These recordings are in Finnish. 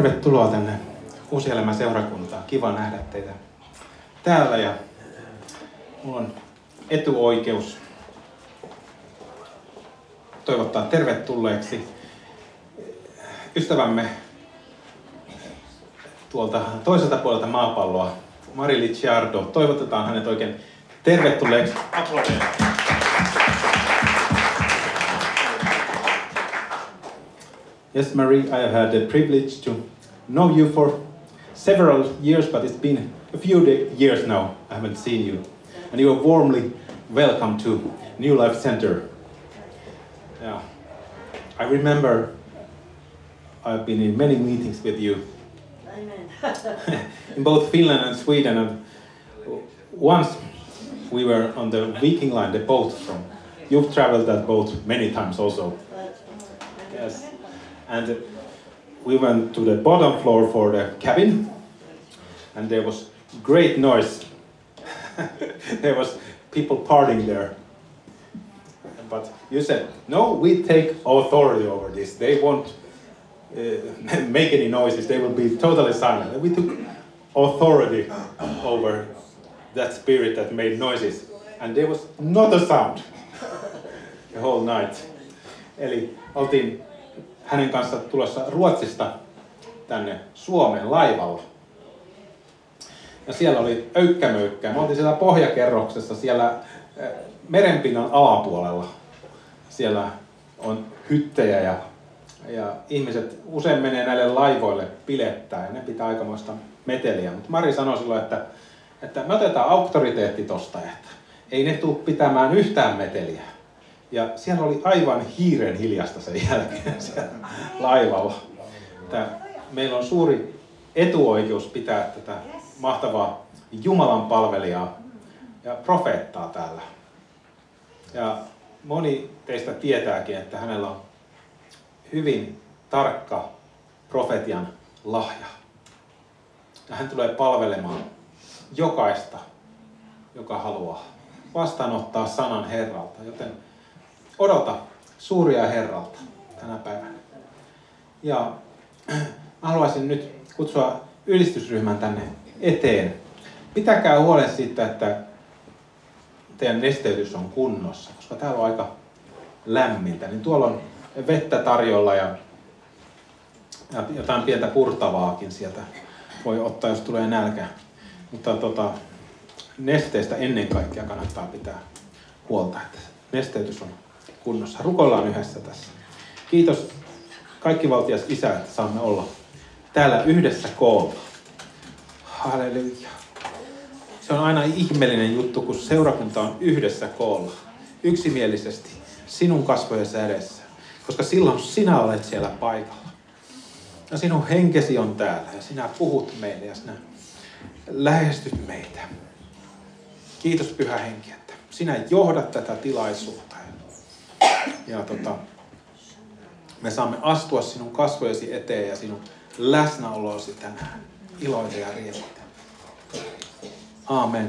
Tervetuloa tänne Uusi Elämä seurakuntaan. Kiva nähdä teitä täällä ja minulla on etuoikeus toivottaa tervetulleeksi ystävämme tuolta toiselta puolelta maapalloa, Mari Licciardo. Toivotetaan hänet oikein tervetulleeksi. Aplodeilla. Yes, Marie, I have had the privilege to know you for several years, but it's been a few years now I haven't seen you. And you are warmly welcome to New Life Center. Yeah. I remember I've been in many meetings with you. Amen. In both Finland and Sweden. And once we were on the Viking Line, the boat from... You've traveled that boat many times also. Yes. And we went to the bottom floor for the cabin, and there was great noise. There was people partying there. But you said, no, we take authority over this. They won't make any noises. They will be totally silent. And we took authority over that spirit that made noises. And there was not a sound the whole night. Eli oltiin hänen kanssa tulossa Ruotsista tänne Suomeen laivalla. Ja siellä oli öykkämöykkää. Me oltiin siellä pohjakerroksessa, siellä merenpinnan alapuolella. Siellä on hyttejä ja ihmiset usein menee näille laivoille pilettää ja ne pitää aikamoista meteliä. Mutta Mari sanoi silloin, että me otetaan auktoriteetti tosta, että ei ne tule pitämään yhtään meteliä. Ja siellä oli aivan hiiren hiljasta sen jälkeen siellä laivalla. Meillä on suuri etuoikeus pitää tätä mahtavaa Jumalan palvelijaa ja profeettaa täällä. Ja moni teistä tietääkin, että hänellä on hyvin tarkka profetian lahja. Ja hän tulee palvelemaan jokaista, joka haluaa vastaanottaa sanan Herralta. Joten odota suuria Herralta tänä päivänä. Ja mä haluaisin nyt kutsua ylistysryhmän tänne eteen. Pitäkää huolen siitä, että teidän nesteytys on kunnossa, koska täällä on aika lämmintä. Niin tuolla on vettä tarjolla ja jotain pientä purtavaakin sieltä voi ottaa, jos tulee nälkä. Mutta nesteistä ennen kaikkea kannattaa pitää huolta, että nesteytys on kunnossa. Rukoillaan yhdessä tässä. Kiitos kaikkivaltias Isä, että saamme olla täällä yhdessä koolla. Halleluja. Se on aina ihmeellinen juttu, kun seurakunta on yhdessä koolla. Yksimielisesti sinun kasvojesi edessä. Koska silloin sinä olet siellä paikalla. Ja sinun henkesi on täällä. Ja sinä puhut meille ja sinä lähestyt meitä. Kiitos Pyhä Henki, että sinä johdat tätä tilaisuutta. Ja me saamme astua sinun kasvojesi eteen ja sinun läsnäolosi tänään. Iloita ja riemuita. Aamen.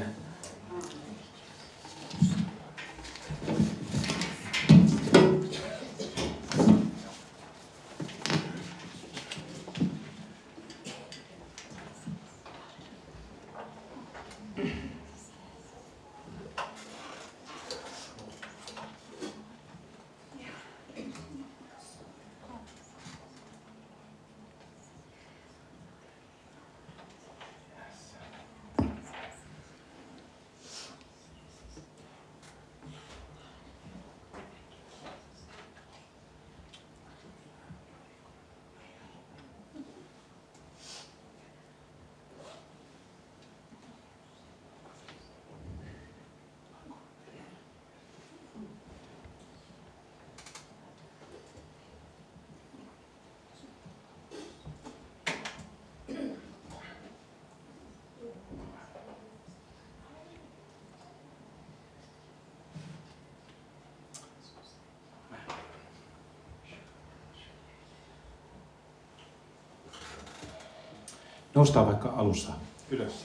Noustaan vaikka alussa ylös.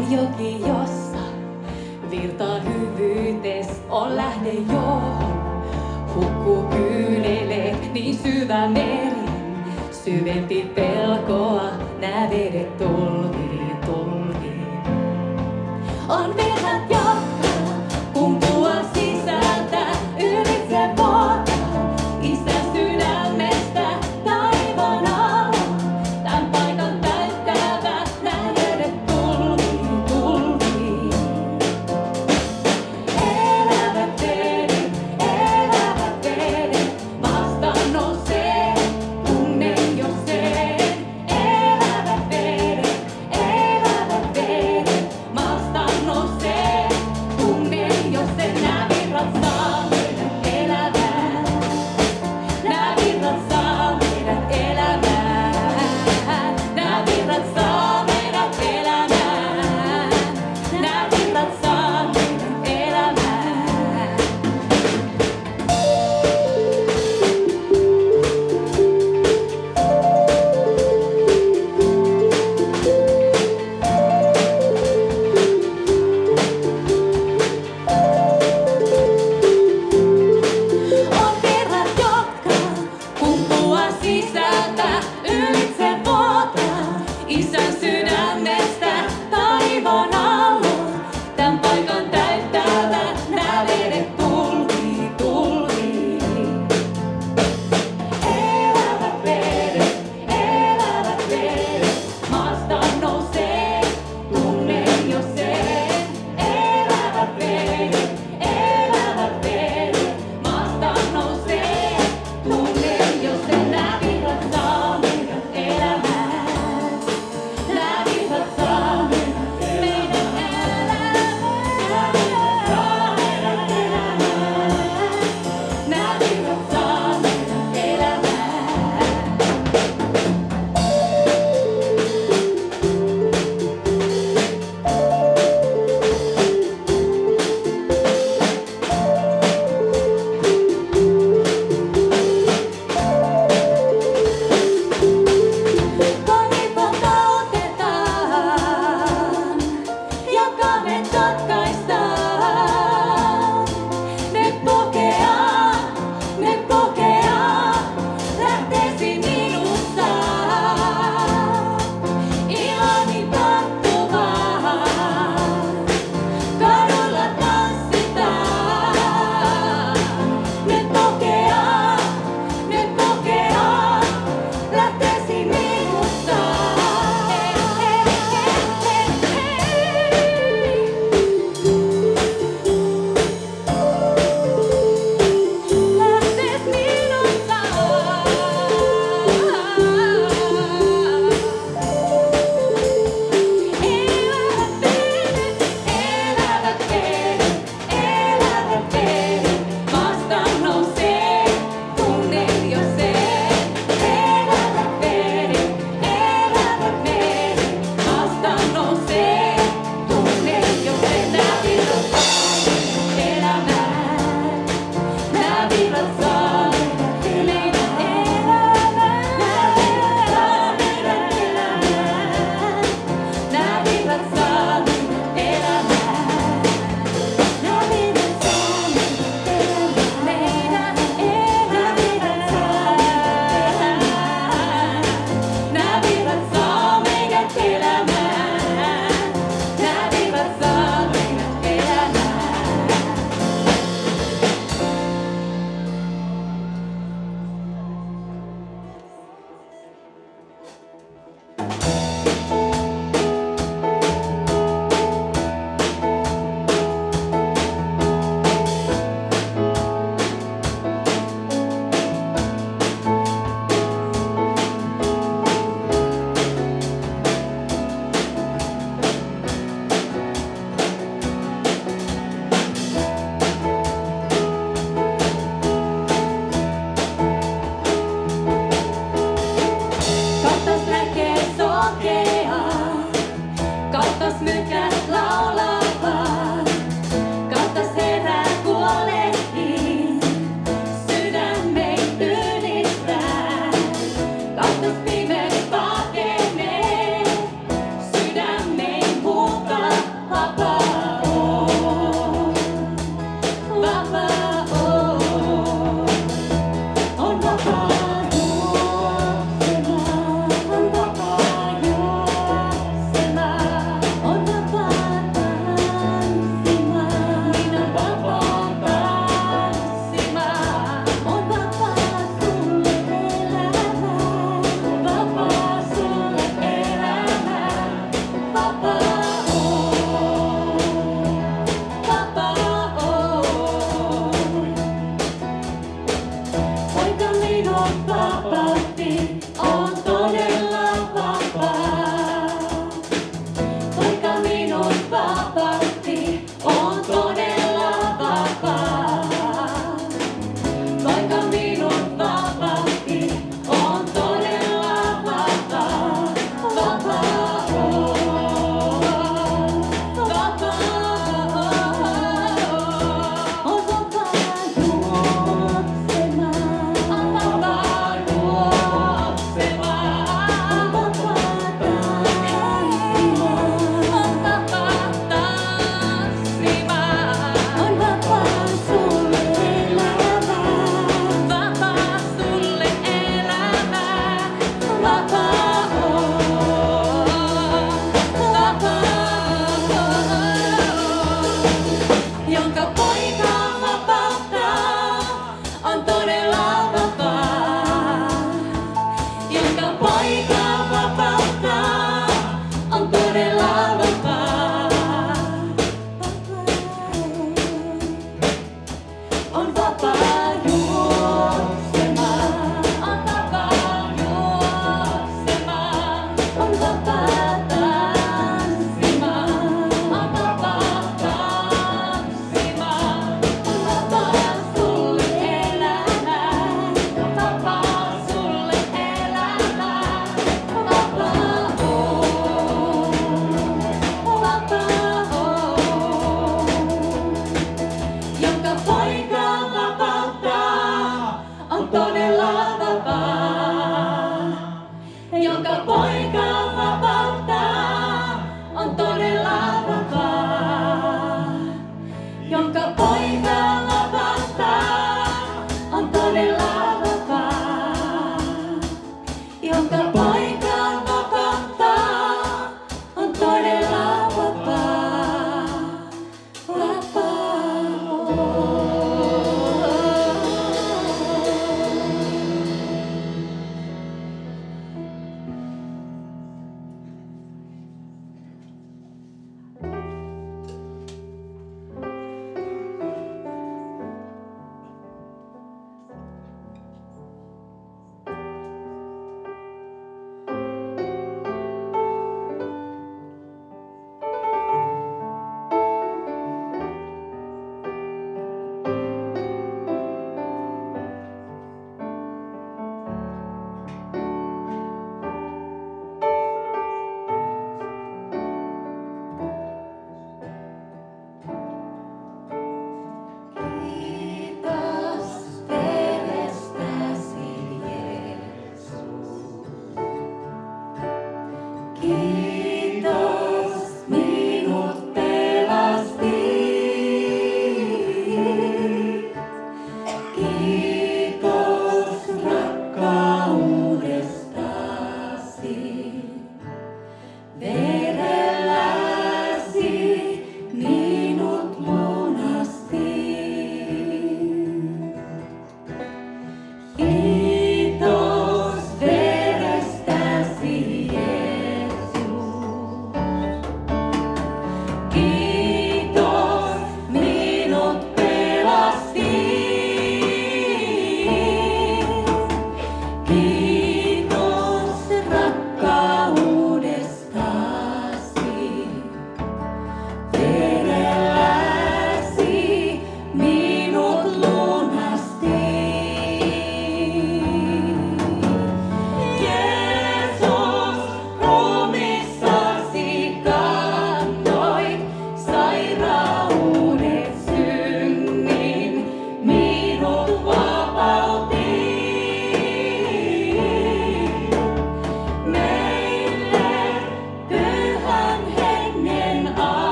On joki, jossa virtaa hyvyytes, on lähde johon hukkuu kyynelee niin syvä meri. Syvempi pelkoa, nää vedet tulvii, tulvii. On virrat, jotka kumpuaa sisältä, ylitse vuotta, Isän sydämestä taivaan alla. Tän paikan täyttävä, nää vedet tulvii, tulvii. Elävät vedet, vastaan nousee, tunnen jo sen. Elävät vedet, vastaan nousee.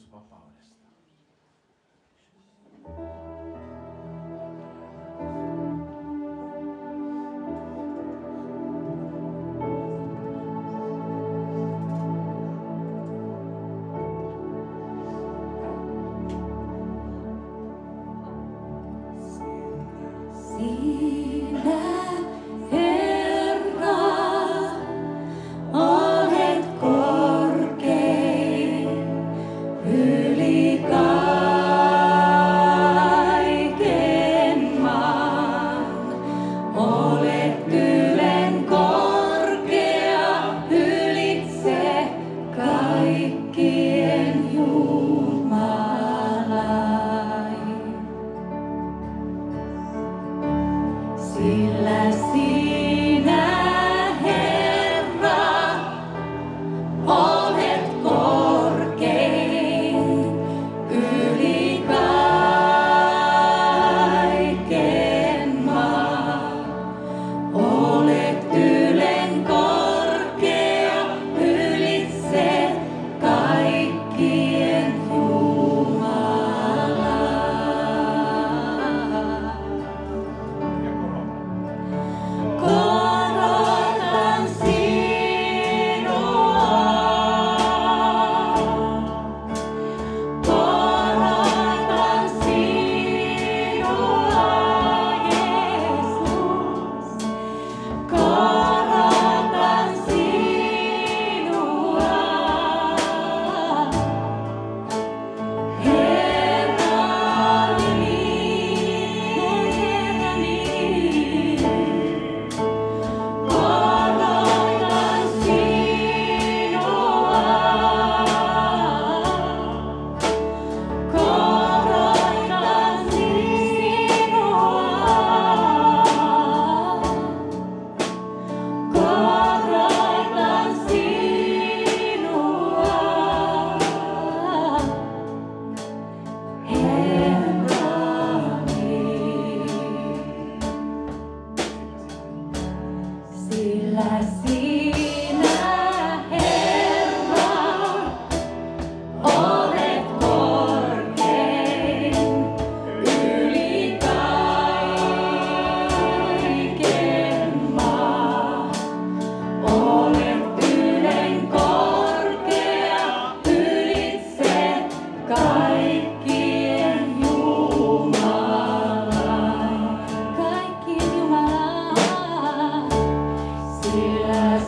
vapaudesta. Sinä, Herra, olet korkein yli kaiken maan. Olet ylen korkea ylitse kaikkien Jumalai. Sillä sinä, Herra, olet korkein yli kaiken maan. Olet ylen korkea ylitse kaikkien Jumalai. Korotan sinua, korotan sinua, Jeesus. Korotan sinua, Herrani, mun Herrani. Korotan sinua, korotan sinua, korotan sinua, Herrani. Sillä sinä, Herra, olet korkein yli kaiken maan. Olet ylen korkea ylitse kaikkien Jumalai. Kaikkien Jumalai. Sillä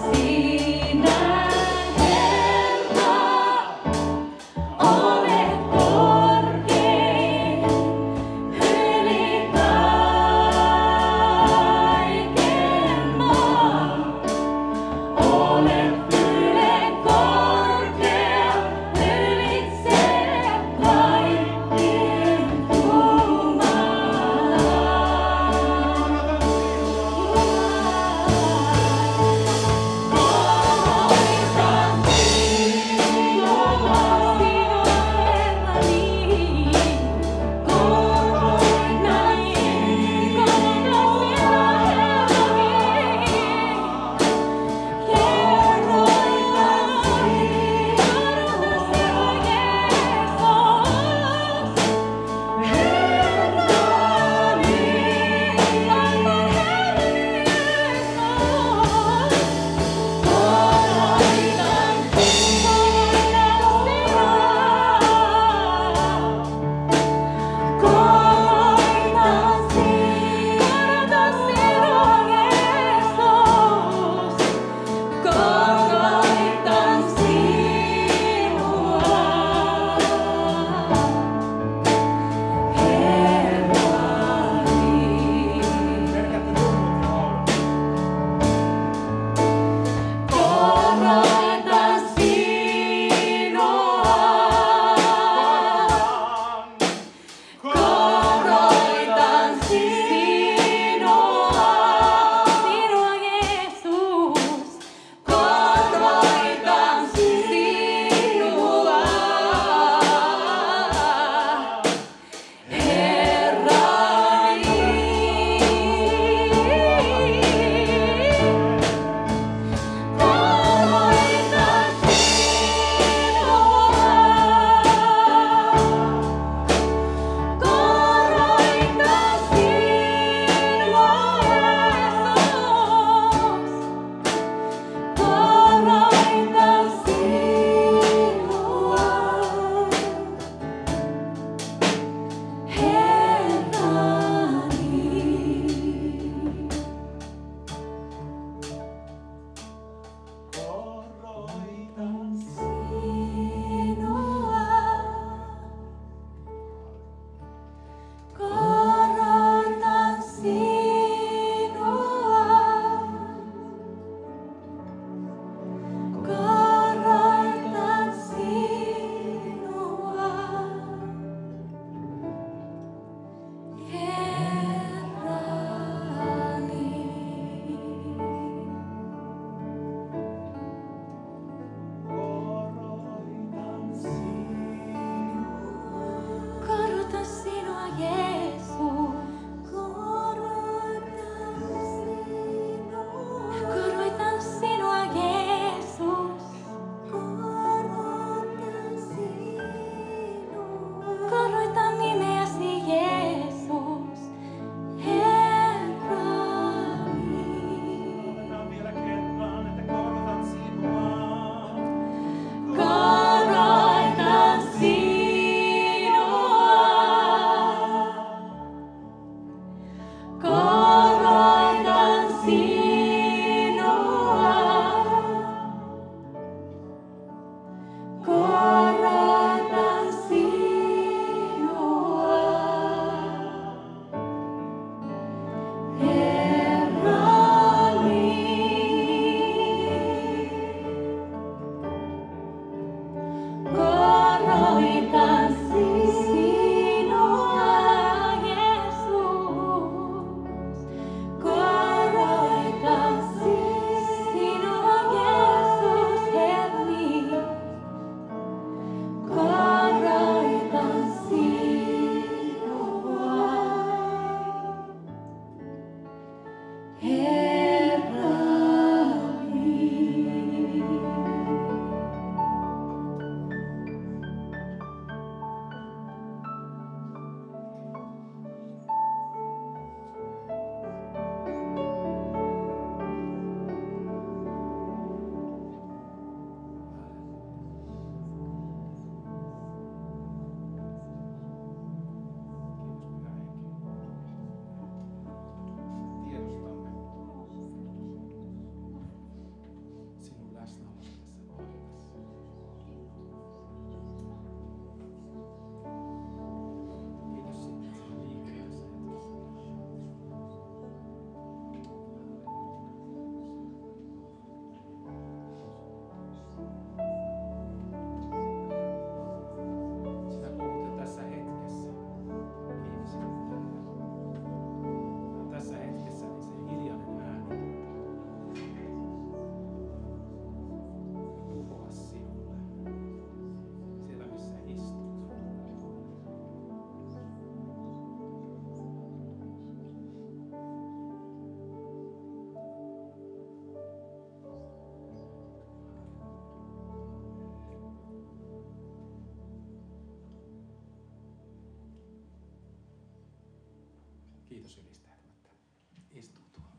Kiitos ylistäjät, että istuu tuolla.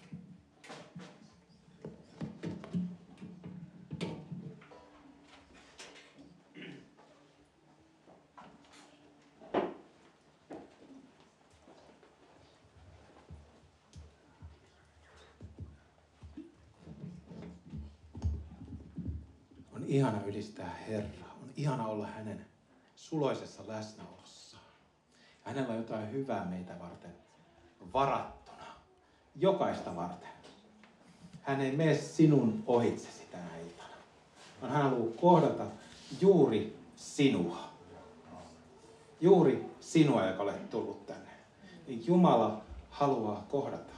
On ihana ylistää Herraa. On ihana olla hänen suloisessa läsnäolossaan. Hänellä on jotain hyvää meitä varten varattuna. Jokaista varten. Hän ei mene sinun ohitsesi tänä iltana. Vaan hän haluaa kohdata juuri sinua. Juuri sinua, joka olet tullut tänne. Niin Jumala haluaa kohdata.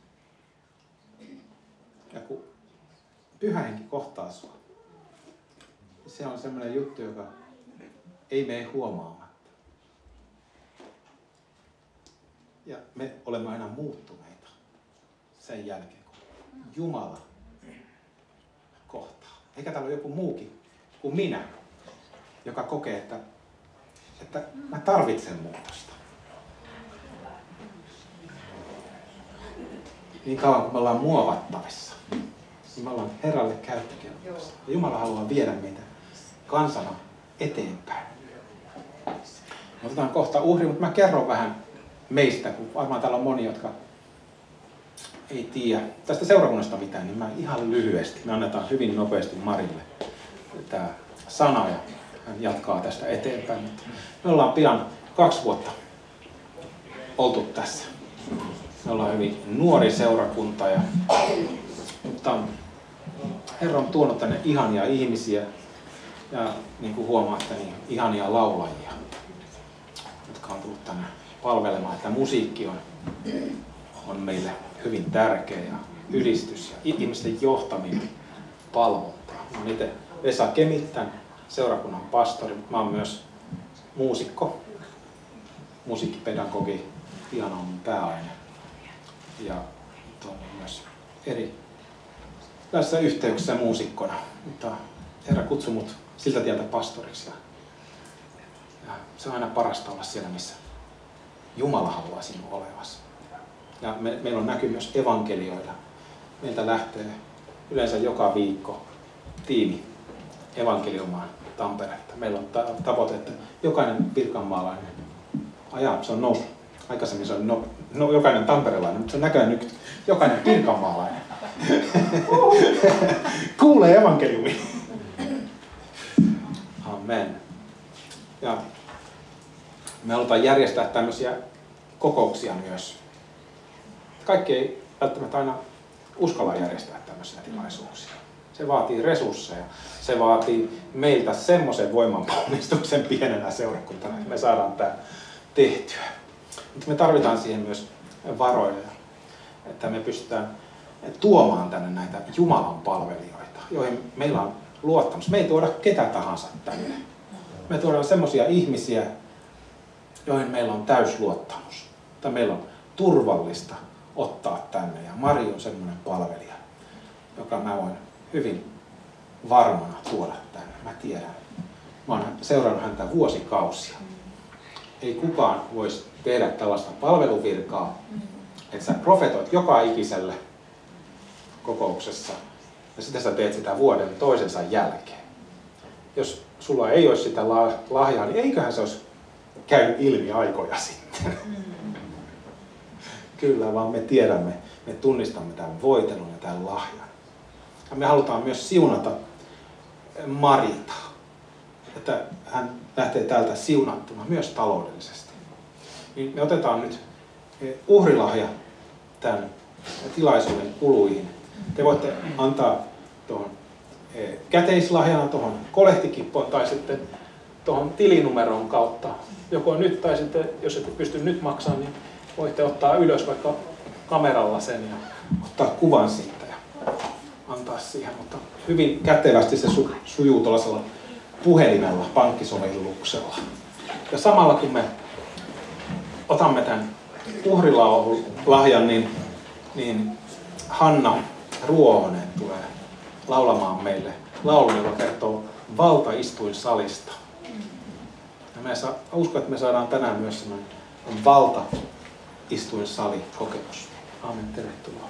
Ja kun Pyhä Henki kohtaa sua, se on semmoinen juttu, joka ei mene huomaamatta. Ja me olemme aina muuttuneita sen jälkeen, kun Jumala kohtaa. Eikä täällä ole joku muukin kuin minä, joka kokee, että mä tarvitsen muutosta. Niin kauan kun me ollaan muovattavissa, niin me ollaan Herralle käyttökelpoisia. Ja Jumala haluaa viedä meitä kansana eteenpäin. Me otetaan kohta uhri, mutta mä kerron vähän meistä, kun varmaan täällä on moni, jotka ei tiedä tästä seurakunnasta mitään, niin mä ihan lyhyesti. Me annetaan hyvin nopeasti Marille tämä sana ja hän jatkaa tästä eteenpäin. Me ollaan pian 2 vuotta oltu tässä. Me ollaan hyvin nuori seurakunta, mutta Herra on tuonut tänne ihania ihmisiä ja niin kuin huomaatte, niin ihania laulajia, jotka on tullut tänne palvelemaan. Että musiikki on meille hyvin tärkeä ja ylistys ja ihmisten johtaminen, palvonta. Mä oon itse Vesa Kemittän, seurakunnan pastori, mutta mä oon myös muusikko, musiikkipedagogi, piano on mun pääaine. Ja toimin myös eri tässä yhteyksissä muusikkona, mutta Herra kutsui mut siltä tieltä pastoriksi. Ja se on aina parasta olla siellä, missä Jumala haluaa sinun olevasi. Ja meillä on näky myös evankelioida. Meiltä lähtee yleensä joka viikko tiimi evankelioimaan Tamperetta. Meillä on tavoite, että jokainen pirkanmaalainen, se on noussut. Aikaisemmin se on jokainen tamperelainen, mutta se on näköjään nyt jokainen pirkanmaalainen. Kuulee evankeliumi. Amen. Ja me halutaan järjestää tämmöisiä kokouksia myös. Kaikki ei välttämättä aina uskalla järjestää tämmöisiä tilaisuuksia. Se vaatii resursseja. Se vaatii meiltä semmoisen voimanponnistuksen pienenä seurakuntana, että me saadaan tämä tehtyä. Mutta me tarvitaan siihen myös varoja, että me pystytään tuomaan tänne näitä Jumalan palvelijoita, joihin meillä on luottamus. Me ei tuoda ketä tahansa tänne. Me tuodaan semmoisia ihmisiä, joihin meillä on täysluottamus. Tai meillä on turvallista ottaa tänne. Ja Mari on semmoinen palvelija, joka mä voin hyvin varmana tuoda tänne. Mä tiedän. Mä oon seurannut häntä vuosikausia. Ei kukaan voisi tehdä tällaista palveluvirkaa, että sä profetoit joka ikiselle kokouksessa ja sitten sä teet sitä vuoden toisensa jälkeen. Jos sulla ei olisi sitä lahjaa, niin eiköhän se olisi käynyt ilmi aikoja sitten. Kyllä, vaan me tiedämme, me tunnistamme tämän voitelun ja tämän lahjan. Ja me halutaan myös siunata Marita, että hän lähtee täältä siunattuna myös taloudellisesti. Niin me otetaan nyt uhrilahja tämän tilaisuuden kuluihin. Te voitte antaa tuohon käteislahjana tuohon kolehtikippoon tai sitten tuohon tilinumeron kautta. Joko nyt tai sitten, jos ette pysty nyt maksamaan, niin voitte ottaa ylös vaikka kameralla sen ja ottaa kuvan siitä ja antaa siihen. Mutta hyvin kätevästi se sujuu tuollaisella puhelimella, pankkisovelluksella. Ja samalla kun me otamme tämän uhrilahjan, niin Hanna Ruohonen tulee laulamaan meille laulun, joka kertoo valtaistuinsalista. Ja uskon, että me saadaan tänään myös sellainen valta istuen salikokemus. Aamen, tervetuloa.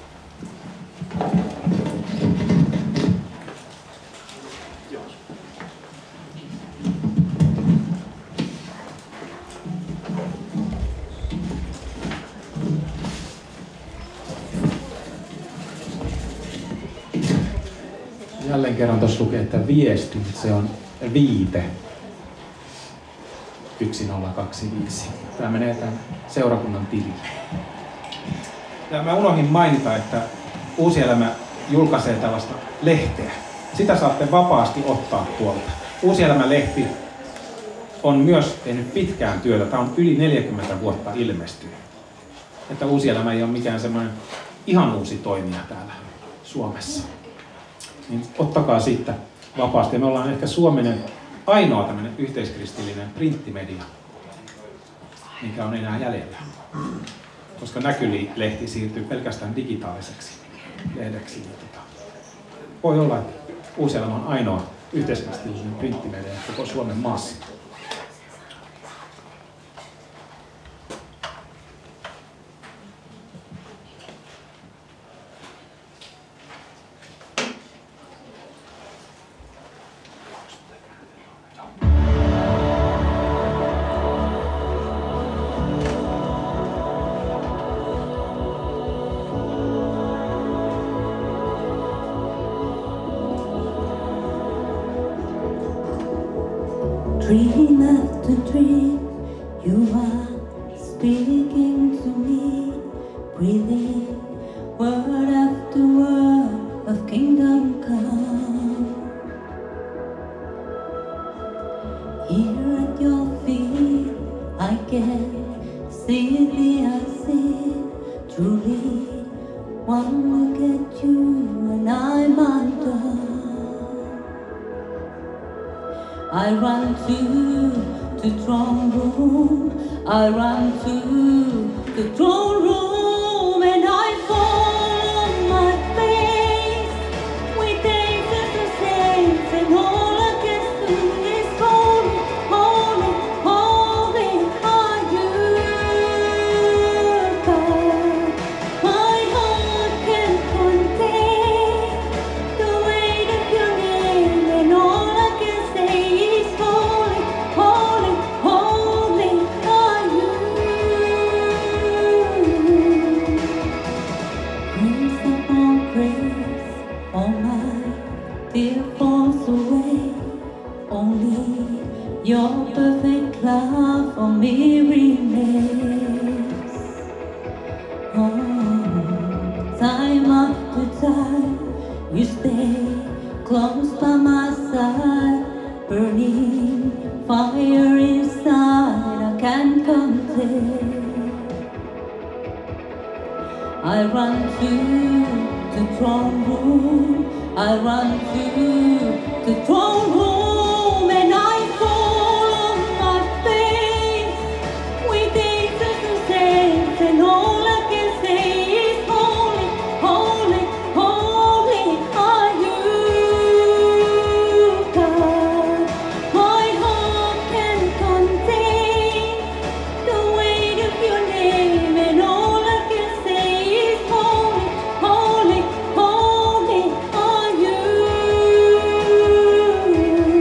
Jälleen kerran tuossa lukee, että viesti, se on viite. 1025. Tämä menee tämän seurakunnan tiliin. Ja mä unohdin mainita, että Uusi Elämä julkaisee tällaista lehteä. Sitä saatte vapaasti ottaa tuolta. Uusi Elämä-lehti on myös tehnyt pitkään työtä. Tämä on yli 40 vuotta ilmestynyt. Että Uusi Elämä ei ole mikään semmoinen ihan uusi toimija täällä Suomessa. Niin ottakaa siitä vapaasti. Me ollaan ehkä Suomen ainoa tämmöinen yhteiskristillinen printtimedia, mikä on enää jäljellä. Koska Näkyli-lehti siirtyy pelkästään digitaaliseksi lehdeksi. Niin voi olla, että Uusi Elämä on ainoa yhteiskristillinen printtimedia koko Suomen maassa. Dream after dream, you are speaking to me, breathing word after word of kingdom come. Here at your feet, I can see the unseen. Truly, one look at you and I'm undone. I run to the throne room, I run to the throne room, and I fall on my face with angels and saints, and all I can sing is holy, holy, holy are you, God. My heart can contain the weight of your name, and all I can say is holy, holy, holy are you. Grace upon grace, all my fear falls away. Only your perfect love for me remains. Oh, time after time, you stay close by my side, burning fire inside I can't contain. I run to the throne room, I run to the throne room, and I fall on my face with angels and saints, and all I can say is holy, holy, holy are you, God. My heart can contain the weight of your name, and all I can say is holy, holy, holy are you.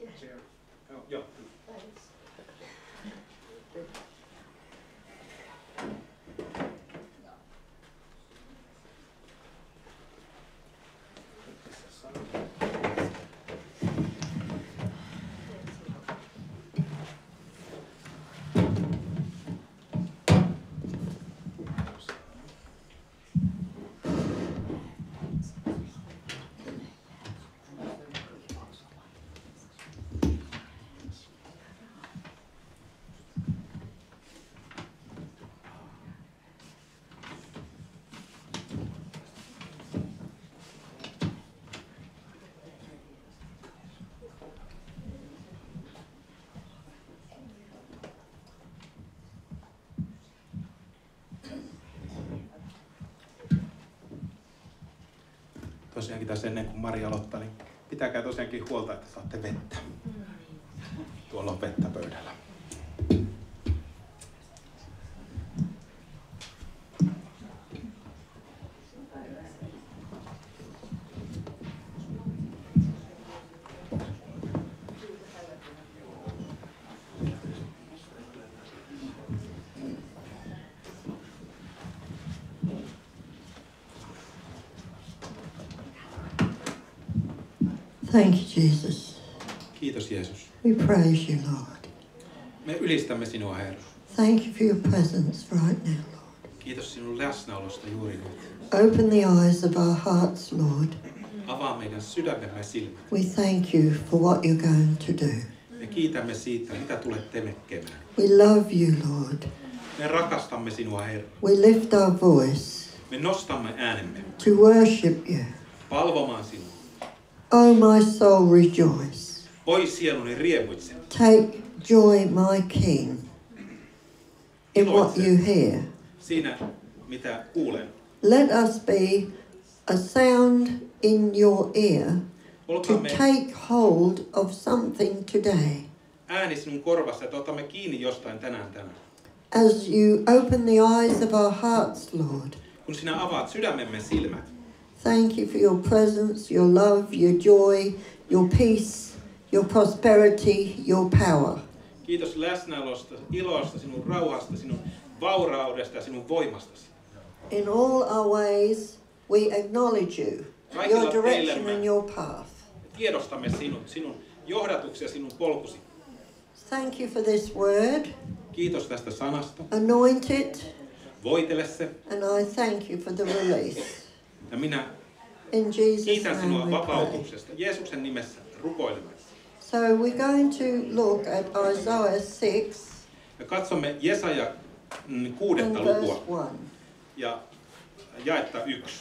Joo. Tosiaankin tässä ennen kuin Mari aloittaa, niin pitäkää tosiaankin huolta, että saatte vettä. Tuolla on vettä pöydällä. Thank you, Jesus. Kiitos Jeesus. We praise you, Lord. Me ylistämme sinua, Herra. Thank you for your presence right now, Lord. Kiitos sinun läsnäolosta juuri nyt. Open the eyes of our hearts, Lord. Avaa meidän sydämemme silmät. We thank you for what you're going to do. Me kiitämme siitä, mitä tulette tekemään. We love you, Lord. Me rakastamme sinua, Herra. We lift our voice Me nostamme äänemme to worship you. palvomaan sinua. Oh, my soul, rejoice. Oi sieluni riemuitse. Take joy, my King, in what you hear. Siinä, mitä kuulen. Let us be a sound in your ear to Olkaamme take hold of something today. ääni sinun korvassa, että otamme kiinni jostain tänään. As you open the eyes of our hearts, Lord, Kun sinä avaat sydämemme silmät, thank you for your presence, your love, your joy, your peace, your prosperity, your power. kiitos läsnäolosta, ilosta, sinun rauhasta, sinun vauraudesta ja sinun voimastasi. In all our ways, we acknowledge you, your direction and your path. Tiedostamme sinun johdatuksi ja sinun polkusi. Thank you for this word. Kiitos tästä sanasta. Anoint it, Voitele se. and I thank you for the release. Ja minä In Jesus' kiitän sinua name we pray. vapautuksesta. Jeesuksen nimessä rukoilemme. So we're going to look at Isaiah 6 Ja katsomme Jesaja 6. and lukua verse 1. ja jaetta 1.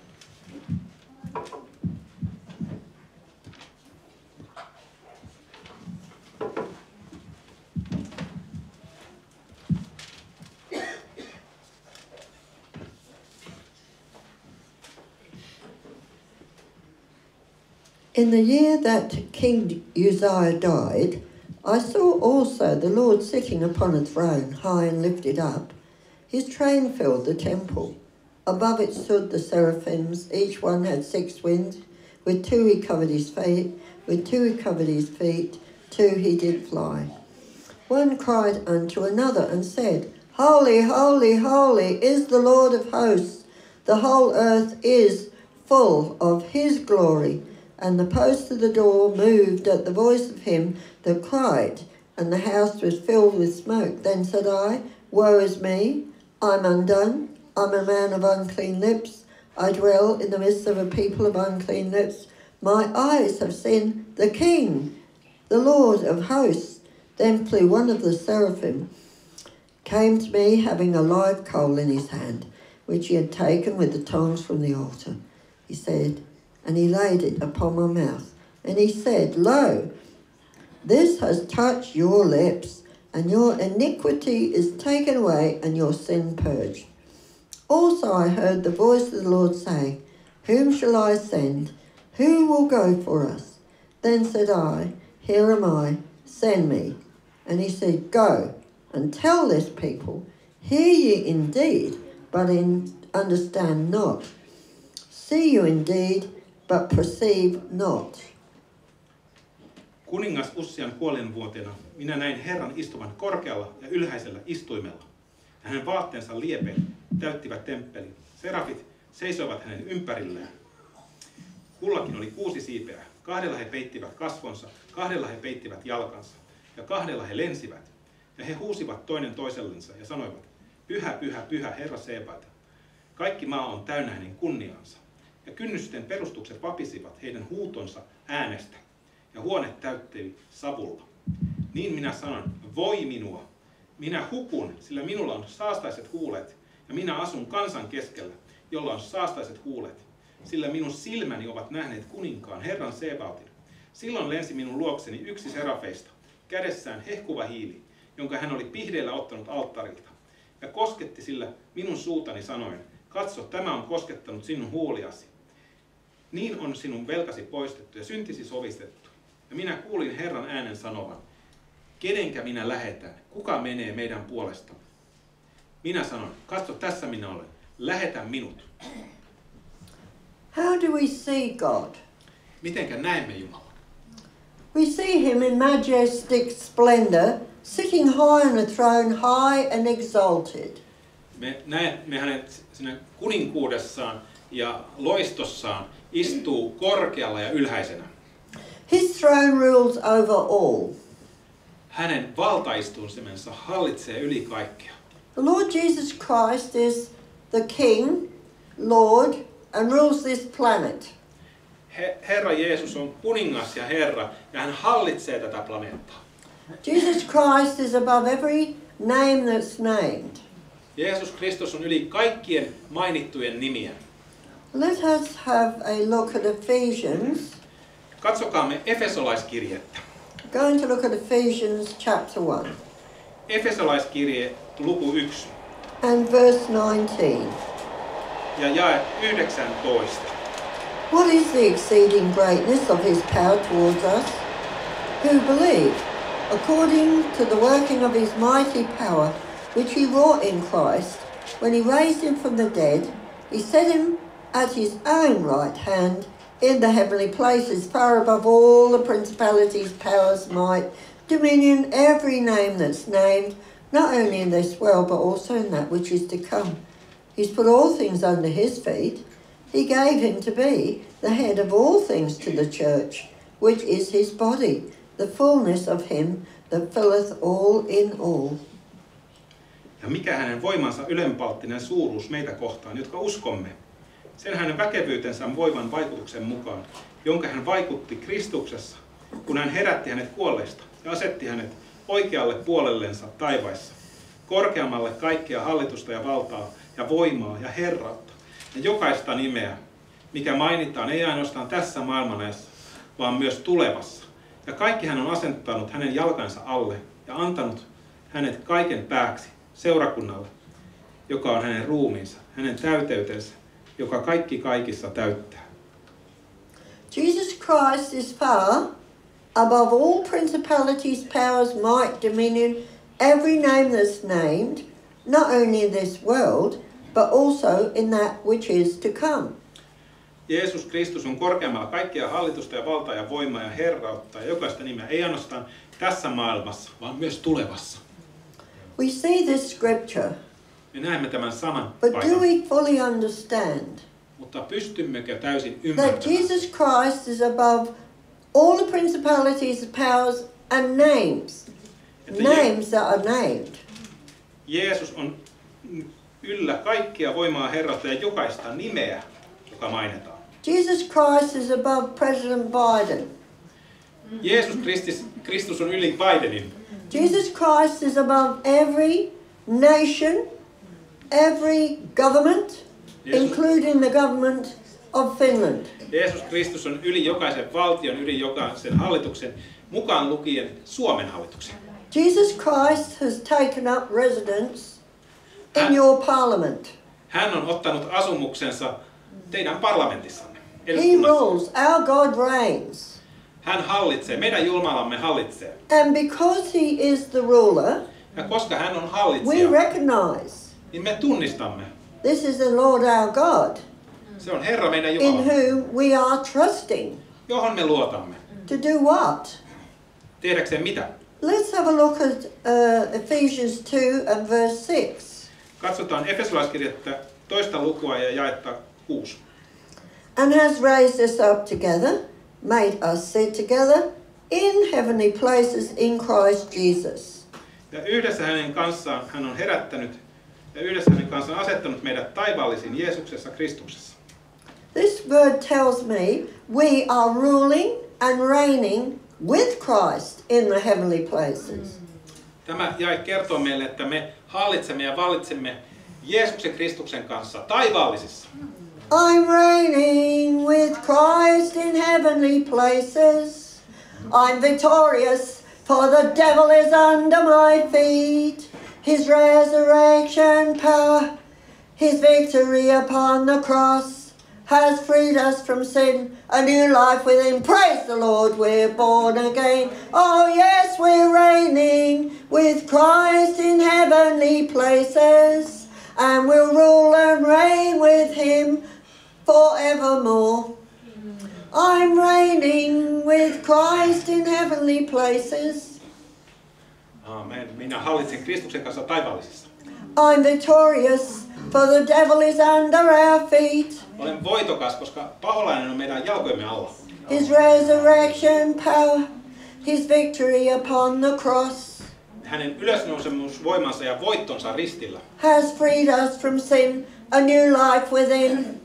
In the year that King Uzziah died, I saw also the Lord sitting upon a throne, high and lifted up. His train filled the temple. Above it stood the seraphims, each one had 6 wings. With 2 he covered his feet, with 2 he covered his feet, 2 he did fly. One cried unto another and said, Holy, holy, holy is the Lord of hosts. The whole earth is full of his glory. And the post of the door moved at the voice of him that cried, and the house was filled with smoke. Then said I, Woe is me, I'm undone, I'm a man of unclean lips, I dwell in the midst of a people of unclean lips. My eyes have seen the King, the Lord of hosts. Then flew one of the seraphim, came to me having a live coal in his hand, which he had taken with the tongs from the altar. He said, and he laid it upon my mouth. And he said, Lo, this has touched your lips, and your iniquity is taken away, and your sin purged. Also I heard the voice of the Lord saying, Whom shall I send? Who will go for us? Then said I, Here am I, send me. And he said, Go, and tell this people, Hear ye indeed, but understand not. See you indeed, but perceive not. Kuningas Ussian kuolinvuotena minä näin Herran istuvan korkealla ja ylhäisellä istuimella. Ja hänen vaatteensa liepeet täyttivät temppelin. Serafit seisoivat hänen ympärillään. Kullakin oli 6 siipeä. 2 he peittivät kasvonsa, 2 he peittivät jalkansa ja 2 he lensivät. Ja he huusivat toinen toisellensa ja sanoivat, Pyhä, pyhä, pyhä, Herra Sebaot. Kaikki maa on täynnä hänen kunniansa. Ja kynnysten perustukset vapisivat heidän huutonsa äänestä. Ja huone täyttyi savulla. Niin minä sanon, voi minua. Minä hukun, sillä minulla on saastaiset huulet. Ja minä asun kansan keskellä, jolla on saastaiset huulet. Sillä minun silmäni ovat nähneet kuninkaan, Herran Sebaotin. Silloin lensi minun luokseni yksi serafeista, kädessään hehkuva hiili, jonka hän oli pihdeillä ottanut alttarilta. Ja kosketti sillä minun suutani sanoen, katso, tämä on koskettanut sinun huuliasi. Niin on sinun velkasi poistettu ja syntisi sovistettu. Ja minä kuulin Herran äänen sanovan, kenenkä minä lähetän, kuka menee meidän puolestamme? Minä sanon, katso, tässä minä olen, lähetä minut. How do we see God? Mitenkä näemme Jumalan? We see him in majestic splendor, sitting high on a throne, high and exalted. Me näemme hänet siinä kuninkuudessaan ja loistossaan istuu korkealla ja ylhäisenä. His throne rules over all. Hänen valtaistuimensa hallitsee yli kaikkea. The Lord Jesus Christ is the King, Lord, and rules this planet. Herra Jeesus on kuningas ja Herra, ja hän hallitsee tätä planeettaa. Jesus Christ is above every name that's named. Jeesus Kristus on yli kaikkien mainittujen nimien. Let us have a look at Ephesians. Katsokaamme Efesolaiskirjettä. Going to look at Ephesians chapter 1 Efesolaiskirje luku 1 and verse 19. ja jae 19. What is the exceeding greatness of his power towards us who believe, according to the working of his mighty power, which he wrought in Christ, when he raised him from the dead, he set him at his own right hand in the heavenly places, far above all the principalities, powers, might, dominion, every name that's named, not only in this world, but also in that which is to come. He's put all things under his feet. He gave him to be the head of all things to the church, which is his body, the fullness of him that filleth all in all. Ja mikä hänen voimansa ylenpalttinen suuruus meitä kohtaan, jotka uskomme, sen hänen väkevyytensä voiman vaikutuksen mukaan, jonka hän vaikutti Kristuksessa, kun hän herätti hänet kuolleista ja asetti hänet oikealle puolellensa taivaissa, korkeammalle kaikkea hallitusta ja valtaa ja voimaa ja herrautta ja jokaista nimeä, mikä mainitaan ei ainoastaan tässä maailmanajassa, vaan myös tulevassa. Ja kaikki hän on asettanut hänen jalkansa alle ja antanut hänet kaiken pääksi seurakunnalle, joka on hänen ruumiinsa, hänen täyteytensä, joka kaikki kaikissa täyttää. Jesus Christ is far above all principalities, powers, might, dominion, every name that's named, not only in this world, but also in that which is to come. Jeesus Kristus on korkeammalla kaikkia hallitusta ja valtaa ja voimaa ja herrautta ja jokaista nimeä, ei ainoastaan tässä maailmassa, vaan myös tulevassa. We see this scripture, Me näemme tämän saman but do paikan, we fully understand mutta pystymmekö täysin that ymmärtämään, Jesus Christ is above all the principalities, powers, and names? että Names that are named. Jeesus on yllä kaikkia voimaa herrautta ja jokaista nimeä, joka mainitaan. Jesus Christ is above President Biden. Jeesus Kristus on yli Bidenin. Jesus Christ is above every nation, every government, including the government of Finland. Jeesus Kristus on yli jokaisen valtion, yli jokaisen hallituksen, mukaan lukien Suomen hallituksen. Jesus Christ has taken up residence in your parliament. Hän on ottanut asumuksensa teidän parlamentissanne. He eduskunnassa. rules. Our God reigns. Hän hallitsee, meidän Jumalamme hallitsee. And because he is the ruler, Ja koska hän on we hallitsija, recognize niin me tunnistamme. this is the Lord our God, Se on Herra meidän in Jumala, whom we are trusting. johon me luotamme. To do what? Tehdäkseen mitä? Let's have a look at Ephesians 2 and verse 6. Katsotaan Efesolaiskirjettä 2. lukua ja jaetta 6. And has raised us up together, made us sit together in heavenly places in Christ Jesus. Ja yhdessä hänen kanssaan hän on herättänyt ja yhdessä hänen kanssaan asettanut meidät taivaallisiin Jeesuksessa Kristuksessa. This word tells me we are ruling and reigning with Christ in the heavenly places. Tämä jae kertoo meille, että me hallitsemme ja vallitsemme Jeesuksen Kristuksen kanssa taivaallisissa. I'm reigning with Christ in heavenly places. I'm victorious, for the devil is under my feet. His resurrection power, his victory upon the cross has freed us from sin, a new life within. Praise the Lord, we're born again. Oh yes, we're reigning with Christ in heavenly places, and we'll rule and reign with him forevermore. I'm reigning with Christ in heavenly places. Amen. Minä hallitsen Kristuksen kanssa taivaallisissa. I'm victorious, for the devil is under our feet. Olen voitokas, koska paholainen on meidän jalkojemme alla. His resurrection power, his victory upon the cross Hänen ylösnousemusvoimansa ja voittonsa ristillä has freed us from sin, a new life within.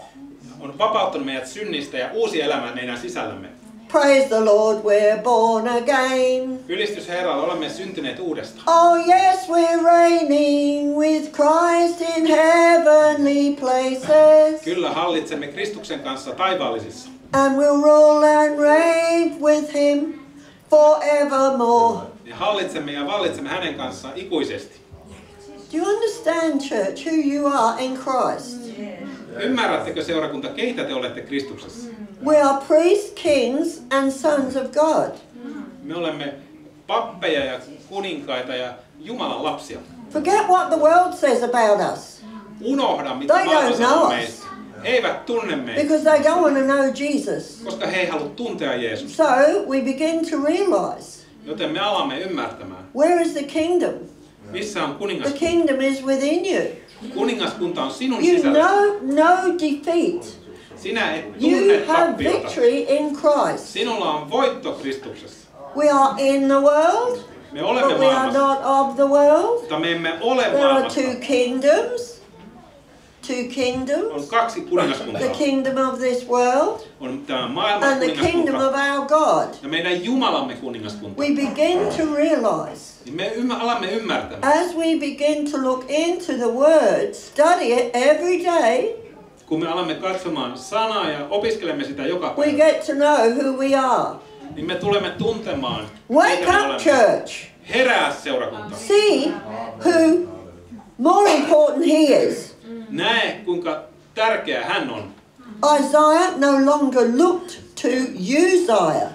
on vapauttanut meidät synnistä ja uusi elämä meidän sisällämme. Praise the Lord, we're born again. Ylistys Herralle, olemme syntyneet uudestaan. Oh yes, we're reigning with Christ in heavenly places. Kyllä hallitsemme Kristuksen kanssa taivaallisissa. And we'll rule and reign with him forevermore. Ja hallitsemme ja vallitsemme hänen kanssaan ikuisesti. Do you understand, church, who you are in Christ? Ymmärrättekö seurakunta, keitä te olette Kristuksessa? We are priests, kings and sons of God. Me olemme pappeja ja kuninkaita ja Jumalan lapsia. Forget what the world says about us, Unohda, mitä They maailma don't sanoo know meistä. He eivät tunne meitä, because they don't want to know Jesus. koska he ei halua tuntea Jeesusta. So we begin to realize, Joten me alamme ymmärtämään, where is the kingdom? missä on The kuningaskunta. kingdom is within you. Kuningaskunta on sinun You sisällä. know no defeat. Sinä et tunne You have tappiota. victory in Christ. Sinulla on voitto Kristuksessa. We are in the world, Me olemme but we are maailmassa, not of the world. mutta me emme ole There are maailmassa. two kingdoms. Two On kingdoms. kaksi The kuningaskuntaa. kingdom of this world On tämä maailman and the kingdom of kuningaskunta our God. ja meidän Jumalamme kuningaskunta. We begin to realize, Niin me alamme ymmärtämään. as we begin to look into the Word, study it every day, Kun me alamme katsomaan sanaa ja opiskelemme sitä joka we päivä, get to know who we are. niin me tulemme tuntemaan, Wake keitä me up, olemme. church. Herää seurakunta. See who more important he is. Näe, kuinka tärkeä hän on. Isaiah no longer looked to Uzziah.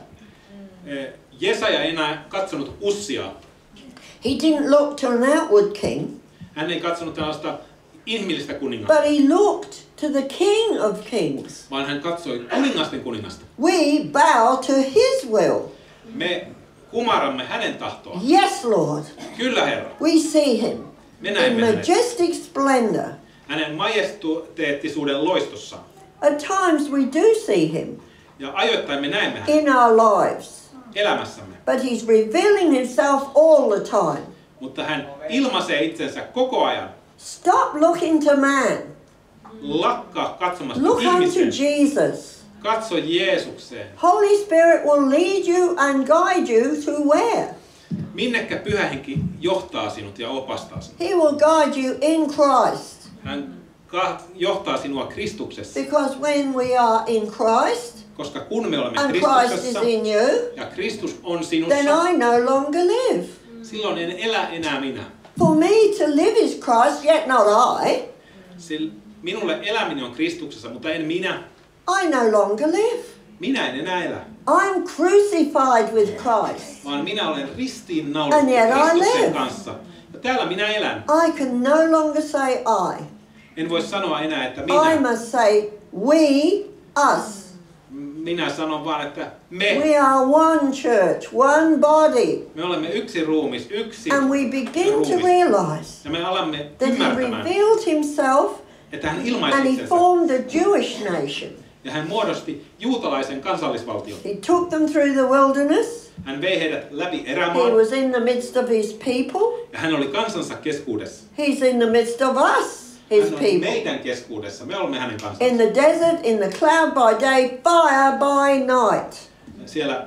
Jesaja ei enää katsonut Ussiaa. He didn't look to an outward king, Hän ei katsonut tällaista inhimillistä kuningasta, but he looked to the King of Kings. vaan hän katsoi kuningasten kuningasta. We bow to his will. Me kumaramme hänen tahtoaan. Yes, Lord. Kyllä, Herra. We see him Me in näemme hänet. majestic splendor. Hänen majesteettisuuden loistossa. At times we do see him Ja ajoittain me näemme hänet in our lives, elämässämme. but he's revealing himself all the time. Mutta hän ilmaisee itsensä koko ajan. Stop looking to man. Lakkaa katsomasta Look unto ihmiseen. Jesus. Katso Jeesukseen. Holy Spirit will lead you and guide you to where? Minnekä Pyhä Henki johtaa sinut ja opastaa sinut. He will guide you in Christ. Hän johtaa sinua Kristuksessa. Because when we are in Christ Koska kun me olemme and Christ is Kristuksessa in you, ja Kristus on then sinussa, I no longer live. silloin en elä enää minä. For me to live is Christ, yet not I. Minulle eläminen on Kristuksessa, mutta en minä. I no longer live. Minä en enää elä, I'm crucified with Christ. vaan minä olen ristiin And naulattu yet I Kristuksen live. kanssa. Ja täällä minä elän. I can no longer say I. En voi sanoa enää, että I minä. must say we, us. minä sanon vaan, että me We are one church, one body. olemme yksi ruumis, yksi And we begin ruumis. to realize Ja me alamme that he ymmärtämään, revealed himself että hän and ilmaisi he itsensä. formed a Jewish nation. Ja hän muodosti juutalaisen kansallisvaltion. He took them through the wilderness. Hän vei heidät läpi He erämaan. was in the midst of his people. Ja hän oli kansansa keskuudessa. He's in the midst of us, his Hän on people. meidän keskuudessa. Me olemme hänen In kansansa. the desert, in the cloud by day, fire by night. Siellä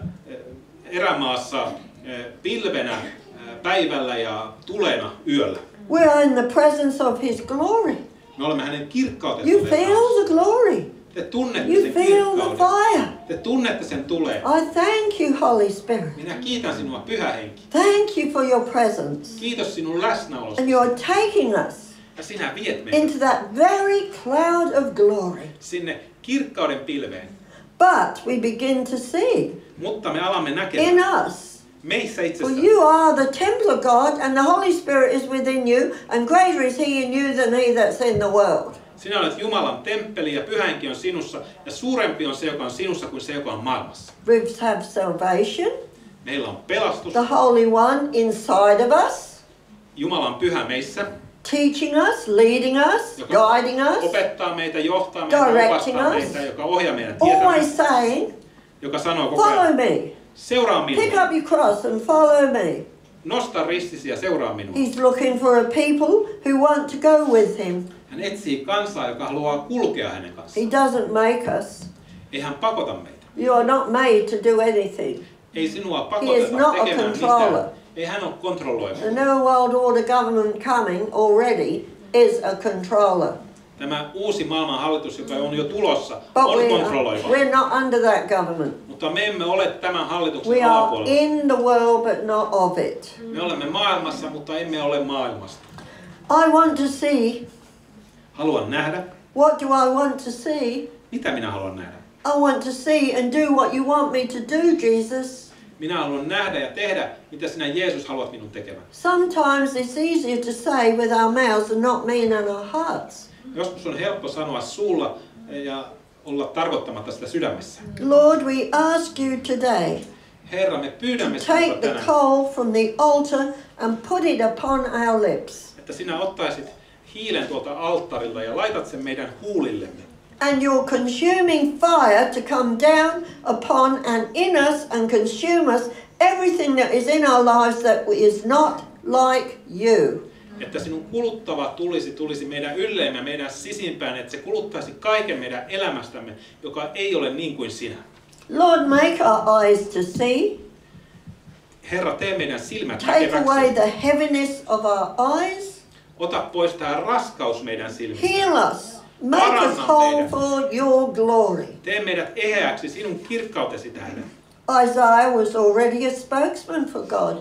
erämaassa pilvenä päivällä ja tulena yöllä. We are in the presence of his glory. Me olemme hänen kirkkautensa. You feel the glory. Te tunnette You sen feel the kirkkauden. fire. Te tunnette sen tuleen. I thank you, Holy Spirit. Minä kiitän sinua, Pyhä Henki. Thank you for your presence. Kiitos sinun läsnäolosta. And you're taking us Ja sinä viet meidät into that very cloud of glory. sinne kirkkauden pilveen. But we begin to see Mutta me alamme in näkemään us. meissä For itsessämme. you are the temple of God, and the Holy Spirit is within you, and greater is he in you than he that's in the world. Sinä olet Jumalan temppeli ja Pyhä Henki on sinussa. Ja suurempi on se, joka on sinussa, kuin se, joka on maailmassa. We have salvation, Meillä on pelastus. the Holy One inside of us, Jumala on pyhä meissä, teaching us, leading us, joka guiding us, opettaa meitä, johtaa meitä, Directing opastaa us. meitä, joka ohjaa meidän always tietämään, saying, joka sanoo koko follow ajan, me, seuraa pick minua, up your cross and follow me. nosta ristisi ja seuraa minua. He's looking for a people who want to go with him. Hän etsii kansaa, joka haluaa kulkea hänen He kanssaan. doesn't make us. Ei hän pakota meitä. You are not made to do anything. Ei sinua He is pakoteta not a tekemään controller. mitään. Ei hän ole kontrolloiva. The New World Order government coming already is a controller. Tämä uusi maailman hallitus, joka on jo tulossa, But on kontrolloiva. we're not under that government. Mutta me emme ole tämän hallituksen We are alapuolella. in the world but not of it. Me olemme maailmassa, mutta emme ole maailmasta. I want to see. Haluan nähdä. What do I want to see? Mitä minä haluan nähdä? I want to see and do what you want me to do, Jesus. Minä haluan nähdä ja tehdä, mitä sinä Jeesus haluat minun tekemään. Sometimes it's easier to say with our mouths and not mean in our hearts. Joskus on helppo sanoa suulla ja olla tarkoittamatta sitä sydämessä. Lord, we ask you today Herra, me pyydämme to sinulta take the tänään, coal from the altar and put it upon our lips. että sinä ottaisit hiilen tuolta alttarilta ja laitat sen meidän huulillemme. And your consuming fire to come down upon and in us and consume us everything that is in our lives that is not like you. Että sinun kuluttava tulisi meidän ylleemme, meidän sisimpään, että se kuluttaisi kaiken meidän elämästämme, joka ei ole niin kuin sinä. Lord, make our eyes to see. Herra, tee meidän silmät Take away näkeväksi. the heaviness of our eyes. Ota pois tämä raskaus meidän silmistä. Heal us. Make us whole for your glory. Tee meidät eheäksi sinun kirkkautesi tähden. Isaiah was already a spokesman for God.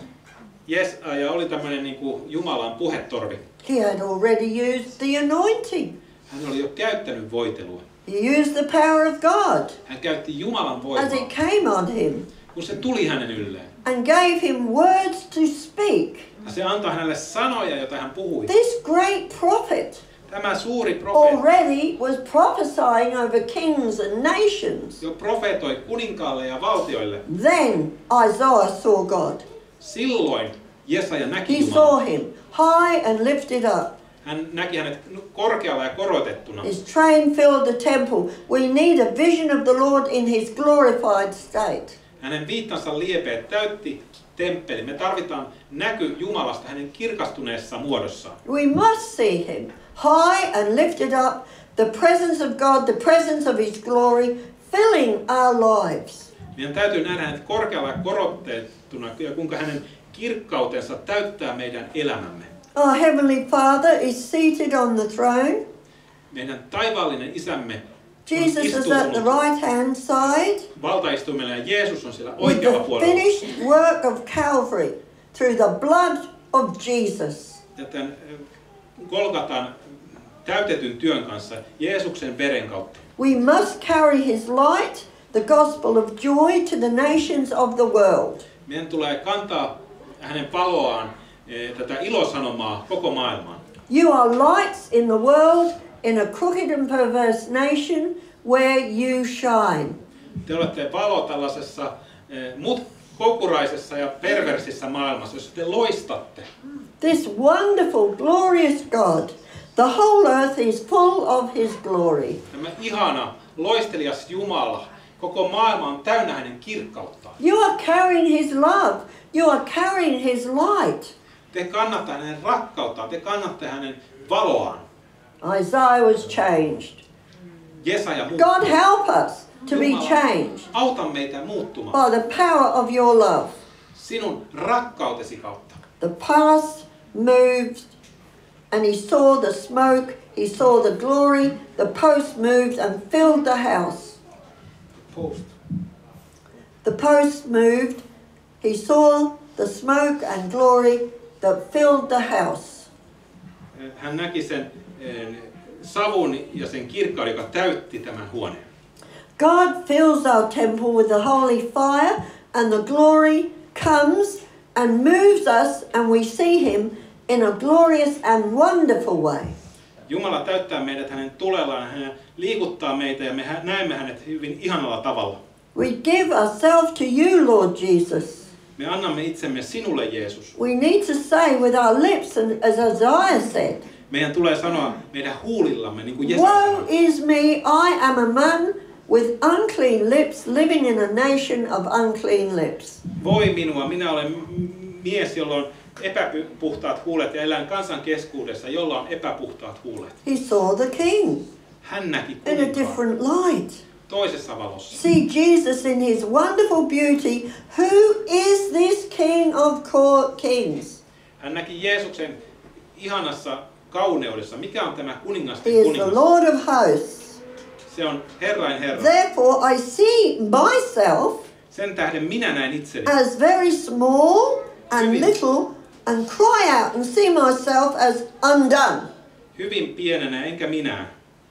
Jesaja oli tämmöinen niin kuin Jumalan puhetorvi. He had already used the anointing. Hän oli jo käyttänyt voitelua. He used the power of God Hän käytti Jumalan as voimaa, it came on him kun se tuli hänen ylleen. and gave him words to speak. Ja se antoi hänelle sanoja, joita hän puhui. This great prophet Tämä suuri profeetta already was prophesying over kings and nations. jo profeetoi kuninkaalle ja valtioille. Then Isaiah saw God. Silloin Jesaja näki He saw Jumalan. him high and lifted up. Hän näki hänet korkealla ja korotettuna. His train filled the temple. We need a vision of the Lord in his glorified state. Hänen viittansa liepeet täytti temppeli. Me tarvitaan näky Jumalasta hänen kirkastuneessa muodossaan. We must see him high and lifted up, the presence of God, the presence of his glory, filling our lives. Meidän täytyy nähdä hänet korkealla ja korotettuna ja kuinka hänen kirkkautensa täyttää meidän elämämme. Our Heavenly Father is seated on the throne. Meidän taivaallinen isämme Jesus is at the right hand side valtaistuimella ja Jeesus on siellä with oikealla the puolella. finished work of Calvary through the blood of Jesus. Ja tämän Golgatan täytetyn työn kanssa Jeesuksen veren kautta. We must carry his light, the gospel of joy, to the nations of the world. Meidän tulee kantaa hänen valoaan tätä ilosanomaa koko maailmaan. You are lights in the world in a crooked and perverse nation where you shine. Te olette valo tällaisessa koukuraisessa ja perversissä maailmassa, jossa te loistatte. This wonderful, glorious God, the whole earth is full of His glory. Tämä ihana, loistelias Jumala, koko maailma on täynnä hänen kirkkauttaan. You are carrying His love. You are carrying His light. Te kannatte hänen rakkauttaan, te kannatte hänen valoaan. Isaiah was changed. Jesaja God muuttui. help us to be Jumala, changed auta meitä muuttumaan by the power of your love. sinun rakkautesi kautta. The past moved and he saw the smoke, he saw the glory, the post moved and filled the house. The post moved, he saw the smoke and glory that filled the house. Hän näki sen savun ja sen kirkkauden, joka täytti tämän huoneen. God fills our temple with the holy fire and the glory comes and moves us and we see him in a glorious and wonderful way. Jumala täyttää meidät hänen tulellaan, hän liikuttaa meitä ja me näemme hänet hyvin ihanalla tavalla. We give ourselves to you, Lord Jesus. Me annamme itsemme sinulle, Jeesus. We need to say with our lips, and as Isaiah said, Meidän tulee sanoa meidän huulillamme, niin kuin Jesaja woe sanoi. is me, I am a man with unclean lips, living in a nation of unclean lips. Voi minua, minä olen mies, jolla on epäpuhtaat huulet ja elän kansan keskuudessa, jolla on epäpuhtaat huulet. He saw the king Hän näki in a kuninkaan different light. toisessa valossa. See Jesus in his wonderful beauty. Who is this King of kings? Hän näki Jeesuksen ihanassa kauneudessa. Mikä on tämä He kuningasten is the kuningas? Lord of hosts. Se on Herrain Herra. Therefore I see myself Sen tähden minä näen itseni as very small and little and cry out and see myself as undone hyvin pienenä, enkä minä,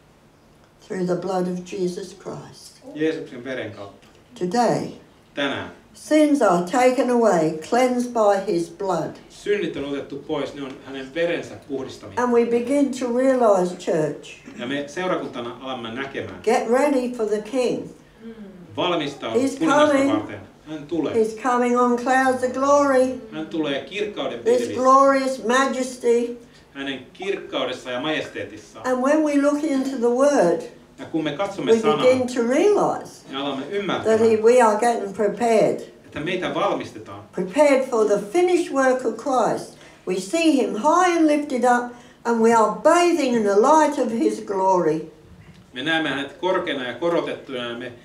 through the blood of Jesus Christ. Jeesuksen veren kautta. Today, Tänään sins are taken away, cleansed by his blood. synnit on otettu pois, ne on hänen verensä puhdistamia. And we begin to realize, church, Ja me seurakuntana alamme näkemään. get ready for the king. Valmistaudu He's kuningasta coming. varten. Hän tulee. He's coming on clouds of glory. Hän tulee kirkkauden This pilvissä. glorious majesty. Hänen kirkkaudessa ja majesteetissaan. And when we look into the word, Ja kun me katsomme we sanaa, begin to realize me alamme that ymmärtää, we are getting prepared. että meitä valmistetaan. Prepared for the finished work of Christ. We see him high and lifted up, and we are bathing in the light of his glory. Me näemme hänet korkeana ja korotettuna ja me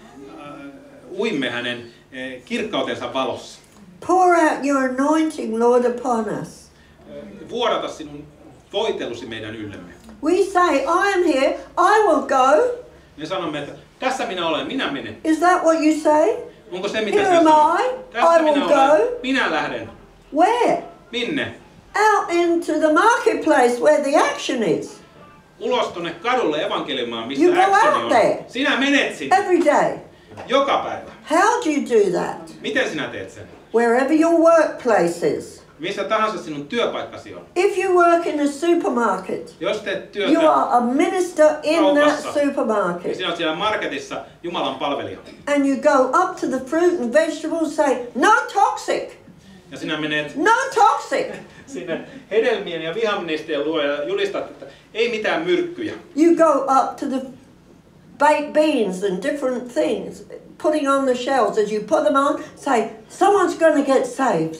uimme hänen kirkkautensa valossa. Pour out your anointing, Lord, upon us. Vuodata sinun voitelusi meidän yllemme. We say, I am here, I will go. Me sanomme, että tässä minä olen, minä menen. Is that what you say? Onko se mitä Here sinä am sanot? I, Tässä I will minä olen, go. minä lähden. Where? Minne? Out into the marketplace where the action is. Ulos tuonne kadulle evankeliumaan, missä You go actioni out on. there. Sinä menet sinne. Every day. Joka päivä. How do you do that? Miten sinä teet sen? Wherever your workplace is. Missä tahansa sinun työpaikkasi on. If you work in a supermarket, Jos teet you työtä, are a minister in that Kaupassa. niin supermarket. sinä olet siellä marketissa Jumalan palvelija. And you go up to the fruit and vegetables and say, no toxic, Ja sinä menet no toxic. sinne hedelmien ja vihamnisten luo ja julistat, että ei mitään myrkkyjä. You go up to the baked beans and different things, putting on the shelves. As you put them on, say, someone's going to get saved.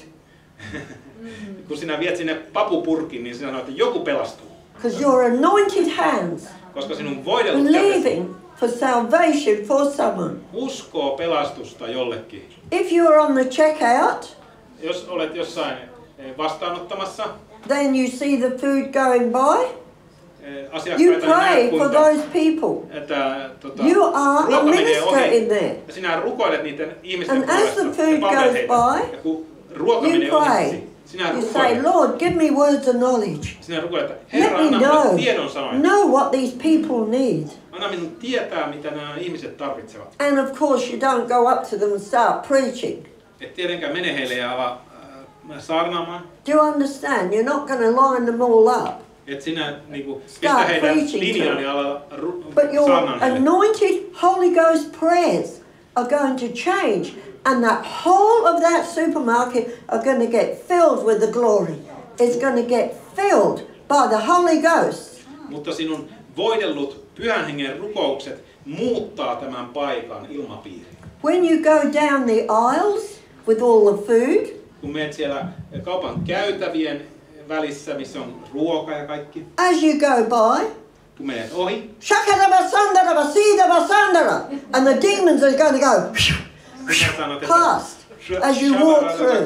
Kun sinä viet sinne papupurkin, niin sinä sanot, että joku pelastuu. Because you're anointed hands, Koska sinun voidellut kätesi believing for salvation for someone. uskoo pelastusta jollekin. If you're on the checkout, Jos olet jossain vastaanottamassa then you see the food going by, you asiakkaita, pray niin for näet, those people. että You are a ruoka menee minister in ohi. there. Ja sinä rukoilet niiden ihmisten And as the puolesta food ja palvelet goes heitä. by, Ja kun ruoka You menee pray. ohi, sinä You say, rukoilet. Lord, give me words of knowledge. Sinä rukoilet, että Let Herra, me anna minulle know. tiedon sanoja. Know what these people need. Anna minun tietää, mitä nämä ihmiset tarvitsevat. And of course, you don't go up to them and start preaching. Et tietenkään mene heille ja ala saarnaamaan. Do you understand? You're not going to line them all up. Et sinä niinku pistä Start heidän preaching to linjaan them. ja ala But your saarnaan heille. anointed Holy Ghost prayers are going to change. And that whole of that supermarket are going to get filled with the glory. It's going to get filled by the Holy Ghost. Mutta sinun voidellut pyhän hengen rukoukset muuttaa tämän paikan ilmapiirin. When you go down the aisles with all the food, Kun menet siellä kaupan käytävien välissä, missä on ruoka ja kaikki. as you go by, Kun menet ohi. and the demons are going to go past as you walk through,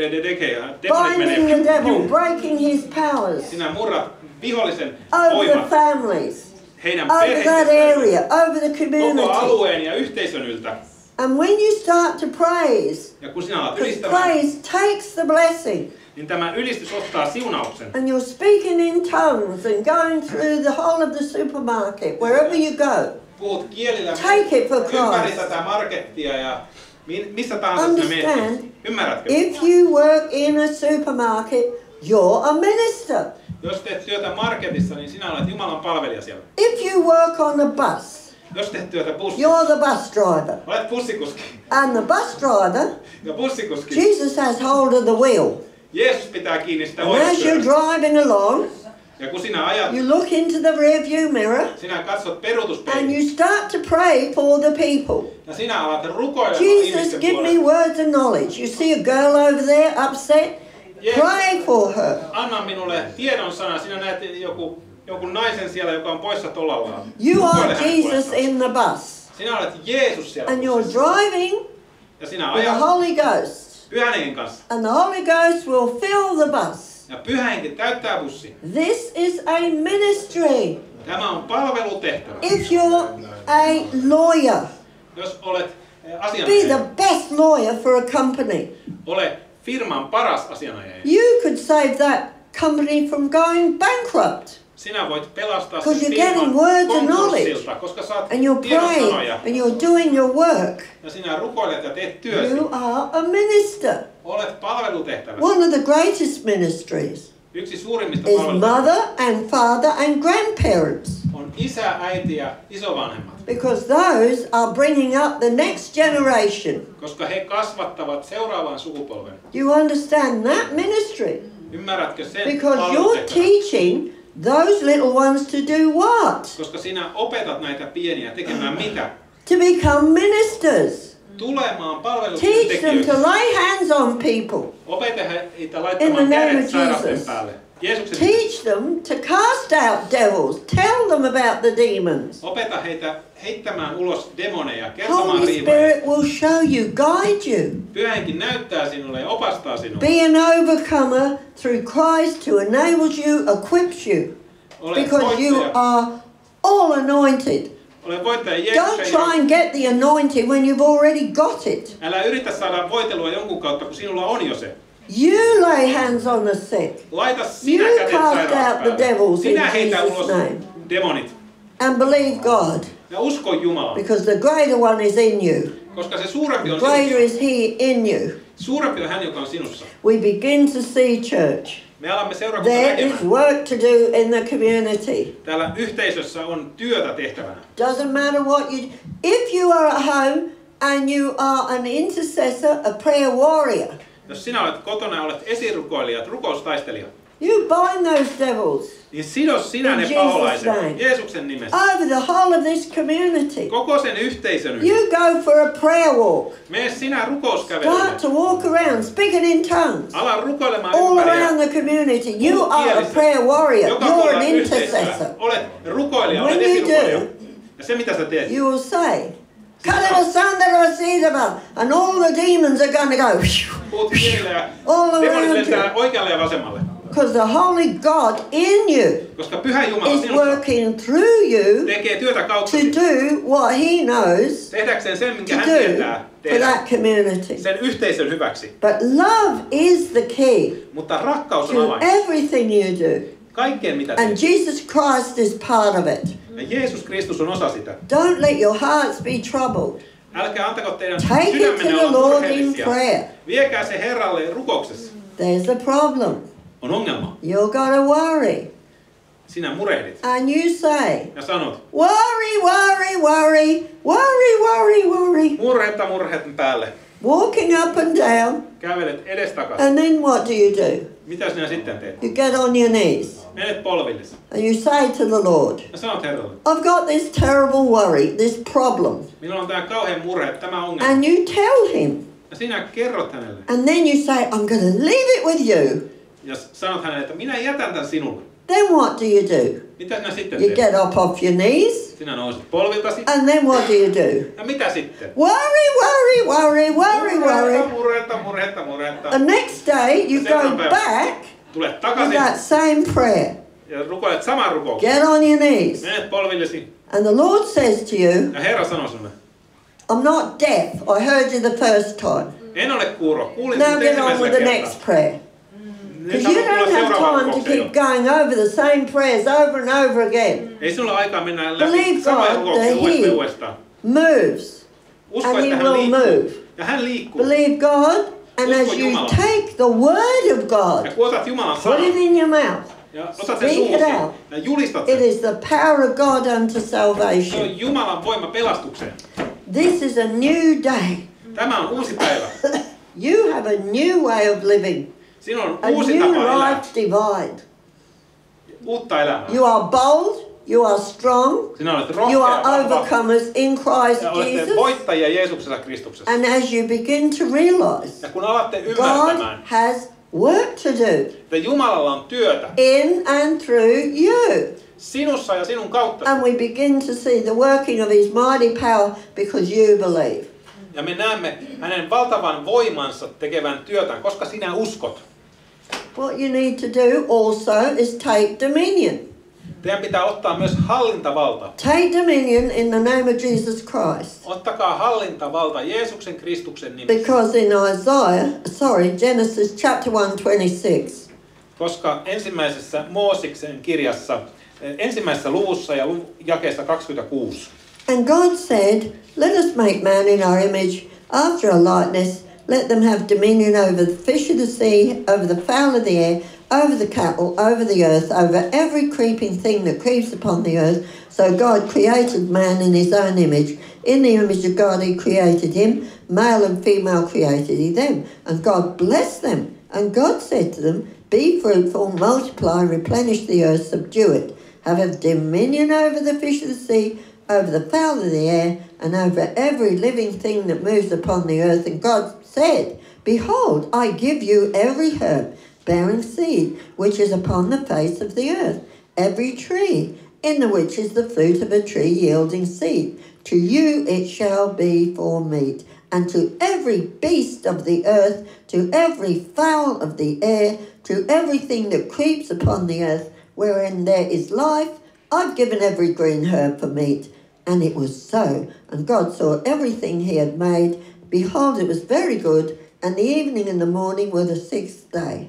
binding the devil, breaking his powers Sinä murrat vihollisen over the voimat families, heidän over that perheidensä, area, over the koko community. alueen ja yhteisön yltä. And when you start to praise, Ja kun sinä alat because ylistämään, praise takes the blessing, niin tämä ylistys ottaa siunauksen. and you're speaking in tongues and going through the whole of the supermarket, wherever you go. Puhut kielillä Take it for ympäri Christ. tätä markettia ja missä tahansa sinä Understand? menet. Ymmärrätkö? If you work in a supermarket, you're a minister. Jos teet työtä marketissa, niin sinä olet Jumalan palvelija siellä. If you work on a bus, Jos teet työtä bussissa, you're the bus driver. olet bussikuski. And the bus driver, Ja bussikuski, Jesus has hold of the wheel. Jeesus pitää kiinni sitä And as you're ohjauspyörästä. driving along, Ja kun sinä ajat, you look into the rearview mirror sinä katsot and peruutuspeiliin. you start to pray for the people. Ja sinä alat rukoilemaan Jesus, ihmisten give me puolesta. words of knowledge. You see a girl over there upset? Pray for her. Anna minulle tiedon sana. Sinä näet joku naisen siellä, joka on poissa tolallaan. You are Rukoile hänen Jesus puolestaan. in the bus. Sinä olet Jeesus siellä And you're bussissa. driving Ja sinä with the ajat Holy Ghost. Pyhän Hengen kanssa. And the Holy Ghost will fill the bus. Ja Pyhä Henki täyttää bussin. This is a ministry. Tämä on palvelutehtävä. If you're a lawyer, Jos olet be the asianajaja, best lawyer for a company. ole firman paras asianajaja. You could save that company from going bankrupt. Sinä voit pelastaa Because sen you're getting firman words of konkurssilta, koska saat And you're tiedon praying sanoja. and you're doing your work. Ja sinä rukoilet ja teet työsi. You are a minister. Olet palvelutehtävässä. One of the greatest ministries Yksi suurimmista is palvelutehtävistä mother and father and grandparents. on isä, äiti ja isovanhemmat. Because those are bringing up the next generation. Koska he kasvattavat seuraavan sukupolven. You understand that ministry? Ymmärrätkö sen Because you're palvelutehtävän? teaching those little ones to do what? Koska sinä opetat näitä pieniä tekemään mitä? To become ministers. Tulemaan Teach them to palvelutyöntekijöiksi. lay hands on people. Opeta heitä In the laittamaan name kädet of sairasten Jesus. päälle. Jeesuksen Teach them to cast out devils. Tell them about the demons. Opeta heitä heittämään ulos demoneja, kertomaan Holy riivaajia. Spirit will show you, guide you. Pyhä Henki näyttää sinulle ja opastaa sinua. Be an overcomer through Christ who enables you, equips you. Ole Because you voittaja. are all anointed. Ole voittaja Don't Jeesuksen. try and get the anointing when you've already got it. Älä yritä saada voitelua jonkun kautta, kun sinulla on jo se. You lay hands on the sick Laita sinä You kädet cast sairaan out the päälle. devils in Sinä heitä Jesus' ulos name. demonit. and believe God. Ja usko Jumalaan. Because the greater one is in you. Koska se suurempi on Greater sinussa. is He in you. Suurempi on hän, joka on sinussa. We begin to see, church, Me alamme seurakunta there is näkemään. work to do in the community. Täällä yhteisössä on työtä tehtävänä. Doesn't matter what you do. If you are at home and you are an intercessor, a prayer warrior, Jos sinä olet kotona ja olet esirukoilija, rukoustaistelija, you bind those devils niin sidos sinä In ne Jesus' paholaiset name. Jeesuksen nimessä. over the whole of this community. Koko sen yhteisön yli. You go for a prayer walk. Mene sinä rukouskävelylle. Start to walk around, speaking in tongues. Ala rukoilemaan All ympäri. around the community. You Puhu are a kielissä. prayer warrior. Joka You're an puolella yhteisöä. intercessor. Olet rukoilija, When olet you esirukoilija. do, Ja se mitä sä teet, You will say, and all the demons are going to go. puhut kielillä ja All demonit around lentää you. oikealle ja vasemmalle. Because the Holy God in you Koska Pyhä Jumala is sinussa working through you tekee työtä kautta to do what He knows tehdäkseen sen, minkä to hän do tietää for tehdä that community. sen yhteisön hyväksi. But love is the key Mutta rakkaus on to avain. everything you do. Kaikkeen mitä And teet. Jesus Christ is part of it. Ja Jeesus Kristus on osa sitä. Don't let your hearts be troubled. Älkää antako teidän Take it to sydämenne the olla Lord in murheellisia. prayer. Viekää se Herralle rukouksessa. There's the problem. On ongelma. You're going to worry. Sinä murehdit and you say, ja sanot, worry, worry, worry, worry, worry, worry, murhetta päälle. walking up and down, Kävelet edestakaisin. and then what do you do? Mitä sinä sitten teet? You get on your knees Menet polvillesi and you say to the Lord, ja sanot Herralle, I've got this terrible worry, this problem. minulla on tämä kauhean murhe, tämä ongelma. And you tell him, Ja sinä kerrot hänelle and then you say, I'm going to leave it with you. ja sanot hänelle, että minä jätän tämän sinulle. Then what do you do? Mitä sinä sitten You teet? get up off your knees, Sinä nouset polviltasi. and then what do you do? Ja mitä sitten? Worry, worry, worry, worry, worry. Murhetta. The next day you go back Tulet with takaisin that same prayer. ja rukoilet saman rukouksen. Get on your knees. Menet polvillesi And the Lord says to you, ja Herra sanoo sinulle, I'm not deaf. I heard you the first time. en ole kuuro, kuulin Now sinut get on with ensimmäisellä the kertaa. next prayer. Nyt Because you alkaa don't tulla have seuraava time to rukoukseen keep jo. going over the same prayers over and over again. Ei sinulla aikaa mennä Believe läpi samoja God rukouksia that uudestaan ja He uudestaan. moves. Usko, And että He hän will liikkuu. move. Ja hän liikkuu. Believe God, and Usko as you Jumalaan. take the word of Ja God, kun otat Jumalan put sanan it in your mouth. ja otat sen Speak it suusi out. ja julistat It sen. is the power of God unto Se salvation. on Jumalan voima pelastukseen. This is a new day. Tämä on uusi päivä. You have a new way of living, Sinulla on a uusi new tapa elää. life divine. Uutta elämää. You are bold, you are strong, Sinä olet you rohkea, are vahva overcomers in Christ ja olette Jesus. voittajia Jeesuksessa Kristuksessa. And as you begin to realize, Ja kun alatte God ymmärtämään, has work to do että Jumalalla on työtä in and through you. sinussa ja sinun kautta. And we begin to see the working of His mighty power because you believe. Ja me näemme hänen valtavan voimansa tekevän työtään, koska sinä uskot. What you need to do also is take dominion. Teidän pitää ottaa myös hallintavalta. Take dominion in the name of Jesus Christ. Ottakaa hallintavalta Jeesuksen Kristuksen nimissä. Because in Genesis chapter 1:26, Koska ensimmäisessä Mooseksen kirjassa, ensimmäisessä luvussa ja jakeessa 26. and God said, let us make man in our image, after our likeness, let them have dominion over the fish of the sea, over the fowl of the air, over the cattle, over the earth, over every creeping thing that creeps upon the earth. So God created man in His own image. In the image of God He created him, male and female created He them. And God blessed them. And God said to them, be fruitful, multiply, replenish the earth, subdue it. Have dominion over the fish of the sea, over the fowl of the air, and over every living thing that moves upon the earth. And God said, behold, I give you every herb bearing seed, which is upon the face of the earth, every tree, in the which is the fruit of a tree yielding seed. To you it shall be for meat, and to every beast of the earth, to every fowl of the air, to everything that creeps upon the earth, wherein there is life, I've given every green herb for meat. And it was so. And God saw everything He had made. Behold, it was very good. And the evening and the morning were the sixth day.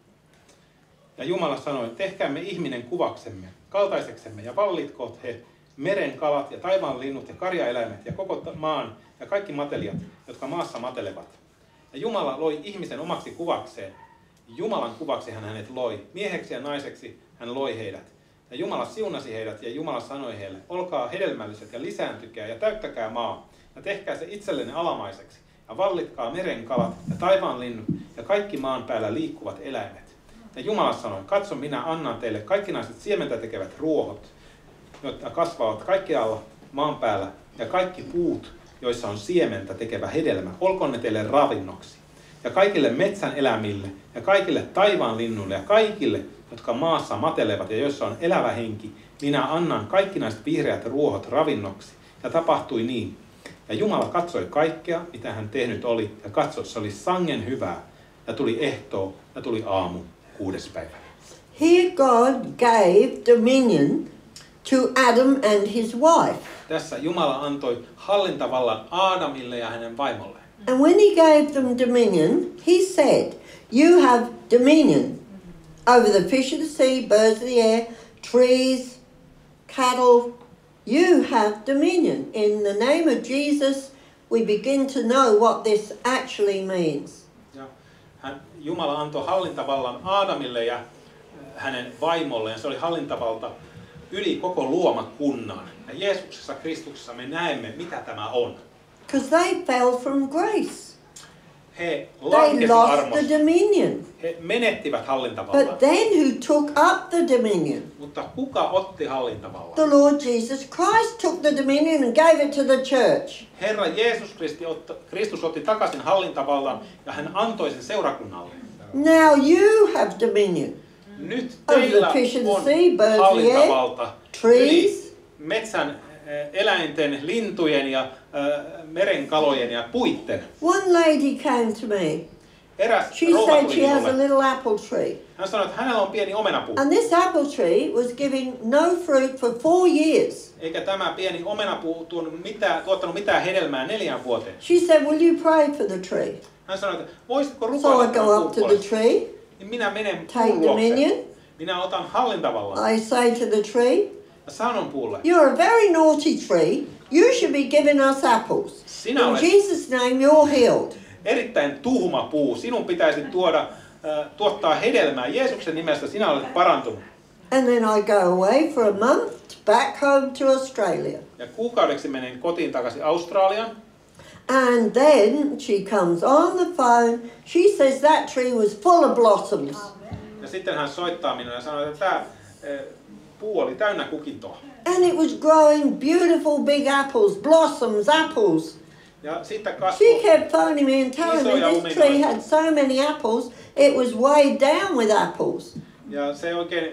Ja Jumala sanoi, tehkäämme ihminen kuvaksemme, kaltaiseksemme, ja vallitkoot he meren kalat ja taivaan linnut ja karjaeläimet ja koko maan ja kaikki matelijat, jotka maassa matelevat. Ja Jumala loi ihmisen omaksi kuvakseen. Jumalan kuvaksi hän hänet loi. Mieheksi ja naiseksi hän loi heidät. Ja Jumala siunasi heidät ja Jumala sanoi heille, olkaa hedelmälliset ja lisääntykää ja täyttäkää maa ja tehkää se itsellenne alamaiseksi. Ja vallitkaa meren kalat ja taivaan linnut ja kaikki maan päällä liikkuvat eläimet. Ja Jumala sanoi, katso minä annan teille kaikkinaiset siementä tekevät ruohot, jotka kasvavat kaikkialla maan päällä ja kaikki puut, joissa on siementä tekevä hedelmä, olkoon ne teille ravinnoksi. Ja kaikille metsän elämille ja kaikille taivaan linnuille ja kaikille, jotka maassa matelevat ja joissa on elävä henki, minä annan kaikkinaiset vihreät ruohot ravinnoksi. Ja tapahtui niin. Ja Jumala katsoi kaikkea, mitä hän tehnyt oli, ja katsoi, se oli sangen hyvää. Ja tuli ehtoo, ja tuli aamu, 6. päivä. Here God gave dominion to Adam and his wife. Tässä Jumala antoi hallintavallan Aadamille ja hänen vaimolleen. And when He gave them dominion, He said, you have dominion over the fish of the sea, birds of the air, trees, cattle. You have dominion. In the name of Jesus, we begin to know what this actually means. Ja Jumala antoi hallintavallan Aadamille ja hänen vaimolleen. Se oli hallintavalta yli koko luomakunnan. Ja Jeesuksessa Kristuksessa me näemme, mitä tämä on. Because they fell from grace. He They lankesivat lost the armosta. dominion. He menettivät hallintavallan. But then who took up the dominion? Mutta kuka otti hallintavallan? The Lord Jesus Christ took the dominion and gave it to the church. Herra Jeesus Kristus otti takaisin hallintavallan ja hän antoi sen seurakunnalle. Now you have dominion. Nyt Over teillä the fish and the on sea, birds of the air, hallintavalta trees. yli metsän, eläinten, lintujen ja merenkalojen ja puitten. One lady came to me. Eräs She rouva said tuli she has a minulle. little apple tree. Hän sanoi, että hänellä on pieni omenapuu. And this apple tree was giving no fruit for 4 years. Eikä tämä pieni omenapuu tuottanut mitään hedelmää 4 vuoteen. She said, will you pray for the tree? Hän sanoi, että voisitko So rukoilla I tämän go puun up to the puolesta? tree, Niin minä menen take puun luokse. dominion. Minä otan hallintavallan. I say to the tree, Ja sanon puulle. you're a very naughty tree. You should be giving us apples. Sinä In olet Jesus' name, you're healed. erittäin tuhma puu. Sinun pitäisi tuottaa hedelmää. Jeesuksen nimestä sinä olet parantunut. And then I go away for a month back home to Australia. Ja kuukaudeksi menen kotiin takaisin Australiaan. And then she comes on the phone. She says that tree was full of blossoms. Ja sitten hän soittaa minulle ja sanoo, että tämä puu oli täynnä kukintoa. And it was growing beautiful big apples, blossoms, apples. Ja sitten She kasvoi. kept phoning me and telling me Isoja this tree omegoita. had so many apples, it was weighed down with apples. Ja se oikein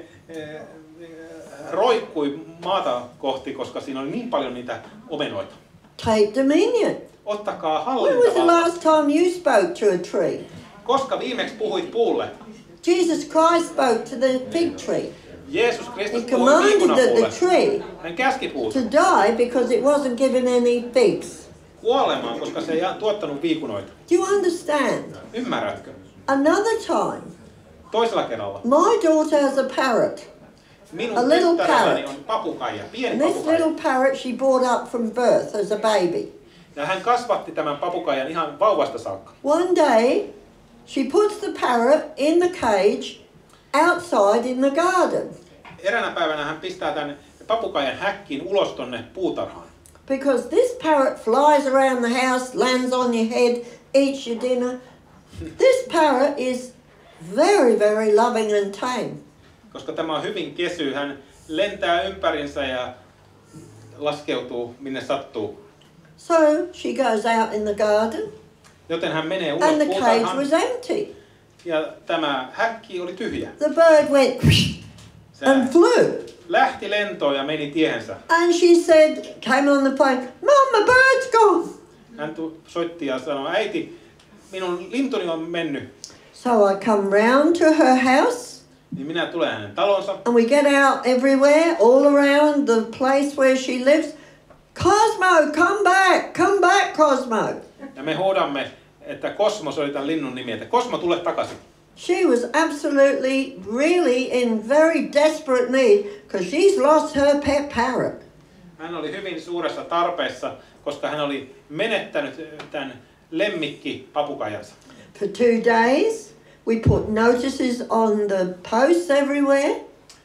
roikkui maata kohti, koska siinä oli niin paljon niitä omenoita. Take dominion. Ottakaa When was the hallintavalta. last time you spoke to a tree? Koska viimeksi puhuit puulle? Jesus Christ spoke to the fig tree. Jeesus He Kristus puhui commanded viikunapuulle. the tree Hän käski puuta to die because it wasn't given any figs. kuolemaan, koska se ei tuottanut viikunoita. Do you understand? Ymmärrätkö? Another time, Toisella kerralla. my daughter has a parrot. Minun A little tyttärelläni parrot. on papukaija, pieni And this papukaija. little parrot she brought up from birth as a baby. Ja hän kasvatti tämän papukaijan ihan vauvasta saakka. One day, she puts the parrot in the cage outside in the garden Eräänä päivänä hän pistää tämän papukaijan häkkiin ulos tonne puutarhaan. because this parrot flies around the house, lands on your head, eats your dinner. This parrot is very, very loving and tame. Koska tämä on hyvin kesy, hän lentää ympärinsä ja laskeutuu minne sattuu. So she goes out in the garden Joten hän menee ulos and the cage puutarhaan was empty. ja tämä häkki oli tyhjä. The bird went Se and flew. lähti lentoon ja meni tiehensä. And she said, came on the phone, Mum, my bird's gone. Hän soitti ja sanoi, äiti, minun lintuni on mennyt. So I come round to her house Niin minä tulen hänen talonsa. and we get out everywhere, all around the place where she lives. Cosmo, come back, Cosmo. Ja me huudamme, että Cosmo, se oli tämän linnun nimi, että Cosmo, tule takaisin. She was absolutely, really in very desperate need because she's lost her pet parrot. Hän oli hyvin suuressa tarpeessa, koska hän oli menettänyt tämän lemmikki papukaijansa. For 2 days, we put notices on the posts everywhere.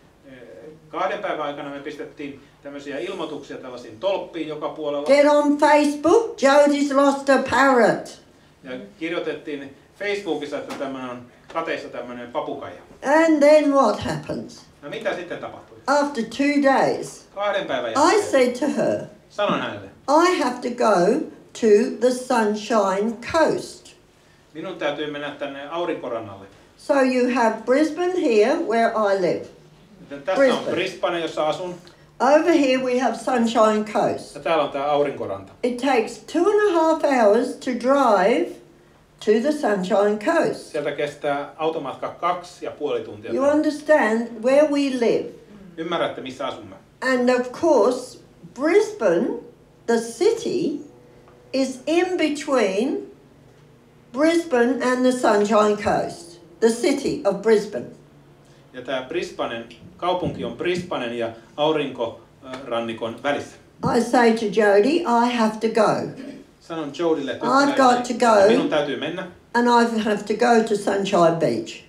2 päivän aikana me pistettiin tämmöisiä ilmoituksia tällaisiin tolppiin joka puolella. Get on Facebook, Jodie's lost a parrot. Ja kirjoitettiin Facebookissa, että tämmöinen on kateissa tämmöinen papukaija. And then what happens? No mitä sitten tapahtui? After 2 days, 2 päivän I jälkeen said to her, sanoin hänelle, I have to go to the Sunshine Coast. minun täytyy mennä tänne aurinkorannalle. So you have Brisbane here, where I live. Joten tässä on Brisbane. Brisbane, jossa asun, Over here we have Sunshine Coast. ja täällä on tämä aurinkoranta. It takes 2.5 hours to drive to the Sunshine Coast. Sieltä kestää automatka 2,5 tuntia. You understand where we live. Ymmärrätte, missä asumme. And of course, Brisbane, the city, is in between Brisbane and the Sunshine Coast. The city of Brisbane. Ja tämä Brisbanen, kaupunki on Brisbanen ja aurinkorannikon välissä. I say to Jodie, I have to go. Sanon Jodille, I've got to go. minun täytyy mennä. And I have to go to Sunshine Beach.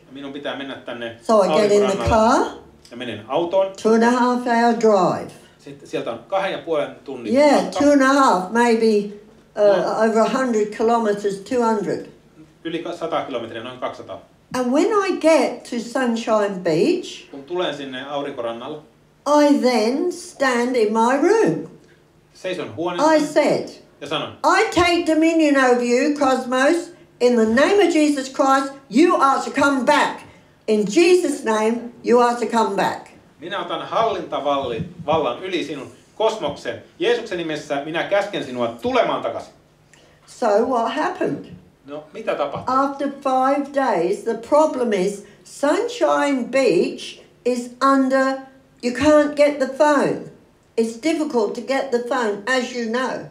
Minun pitää mennä tänne So I get in the aurinkorannalle. car, Ja menen autoon. 2.5 hour drive. Sitten sieltä on 2,5 tunnin Yeah, matka. 2.5, maybe over 100 kilometers, 200. Yli 100 kilometriä, noin 200. And when I get to Sunshine Beach, Kun tulen sinne aurinkorannalle, I then stand in my room. seison huoneessa I said, ja sanon, I take dominion over you, Cosmos. In the name of Jesus Christ, you are to come back. In Jesus' name, you are to come back. minä otan hallintavallan yli sinun kosmoksen. Jeesuksen nimessä minä käsken sinua tulemaan takaisin. So what happened? No, mitä tapahtui? After 5 days, the problem is Sunshine Beach is under, you can't get the phone. It's difficult to get the phone, as you know.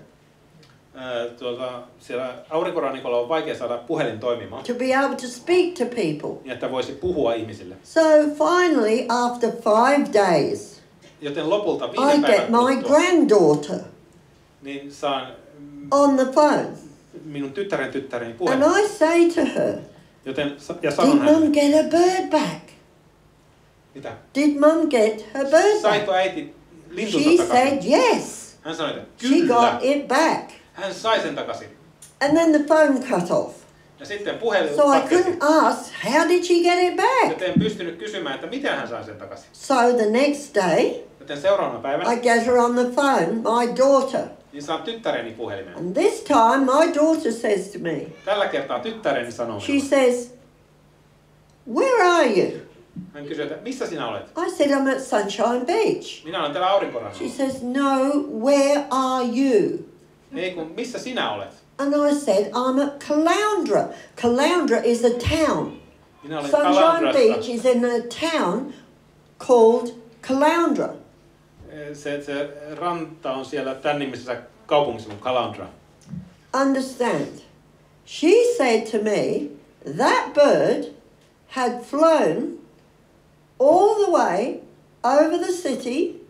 Siellä aurinkorannikolla on vaikea saada puhelin toimimaan, To be able to speak to people. niin että voisi puhua ihmisille. So finally, after 5 days, Joten lopulta I 5 get päivän my kuluttua, granddaughter niin saan on the phone. minun tyttäreni And puhelin. I say to her, Ja did sanon hänelle, Mum get her bird back? mitä? Did Mum get her bird back? Saiko äiti lintunsa She takaisin? said yes. Hän sanoi, että She kyllä. got it back. Hän sai sen takaisin. And then the phone cut off. Ja sitten puhelin So I katkesi. couldn't ask, how did she get it back? Joten en pystynyt kysymään, että miten hän sai sen takaisin. So the next day, Joten seuraavana päivänä I get her on the phone, my daughter. niin saan tyttäreni puhelimeen. And this time, my daughter says to me, Tällä kertaa tyttäreni sanoo she minulle. says, where are you? Hän kysyy, että missä sinä olet? I said, I'm at Sunshine Beach. Minä olen täällä aurinkorannalla. She says, no, where are you? Ei kun, missä sinä olet? And I said, I'm at Caloundra. Caloundra is a town. Minä olen Sunshine Calandrassa. Beach is in a town called Caloundra. Se ranta on siellä tämän nimisessä kaupungissa kuin Calandra. Understand? She said to me, that bird had flown all the way over the city.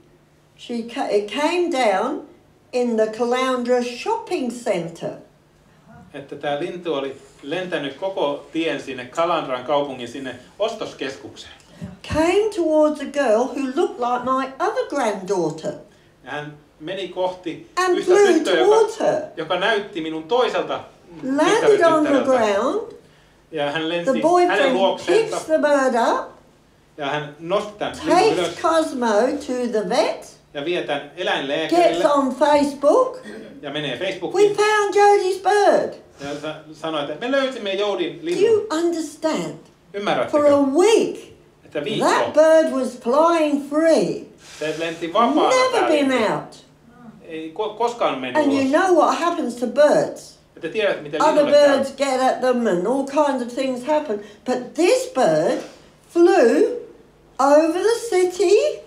It came down in the Caloundra shopping centre. Että tämä lintu oli lentänyt koko tien sinne Calandran kaupungin sinne ostoskeskukseen. Came towards a girl who looked like my other granddaughter Ja hän meni kohti and yhtä flew tyttöä, towards her. joka näytti minun toiselta Landed on the tyttäreltä. ground. Ja hän The lensi hänen boyfriend luokseensa picks the bird up, ja hän nosti tämän linnun takes ylös Cosmo to the vet, ja vie tämän gets eläinlääkärille on Facebook. ja menee We Facebookiin found Jodie's bird. ja sanoi, että me löysimme Joudin Do linnun. you understand? For a Ymmärrättekö? week, Että that viikko bird was flying free. se lenti vapaana Never täällä. been out. Ei koskaan mennyt And you ulos. know what happens to birds. Ja te tiedätte, miten Other linnulle käy. birds get at them and all kinds of things happen. But this bird flew over the city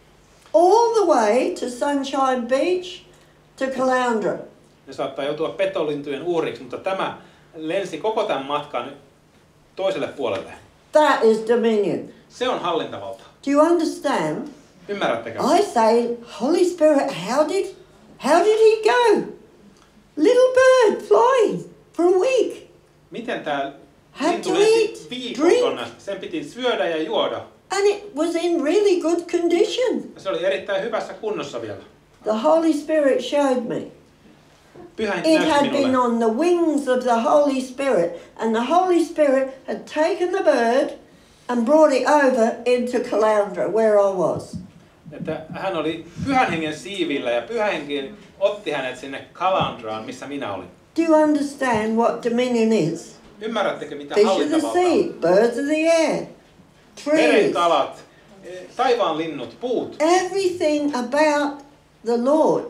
all the way to Sunshine Beach to Caloundra. Ne saattaa joutua petolintujen uhriksi, mutta tämä lensi koko tämän matkan toiselle puolelle. That is dominion. Se on hallintavalta. Do you understand? Ymmärrättekö? I say, Holy Spirit, how did he go? Little bird flying for a week. Miten tämä Had lintu to lensi eat, viikon drink. tuonne? Sen piti syödä ja juoda. And it was in really good condition. Ja se oli erittäin hyvässä kunnossa vielä. The Holy Spirit showed me. Pyhä henki It näytti had been minulle. on the wings of the Holy Spirit, and the Holy Spirit had taken the bird and brought it over into Caloundra, where I was. Että hän oli pyhän hengen siivillä ja pyhä henki otti hänet sinne Calandraan, missä minä olin. Do you understand what dominion is? Ymmärrättekö mitä Fish of the hallintavalta sea, on? birds of the air, trees. Merenkalat, taivaan linnut, puut. Everything about the Lord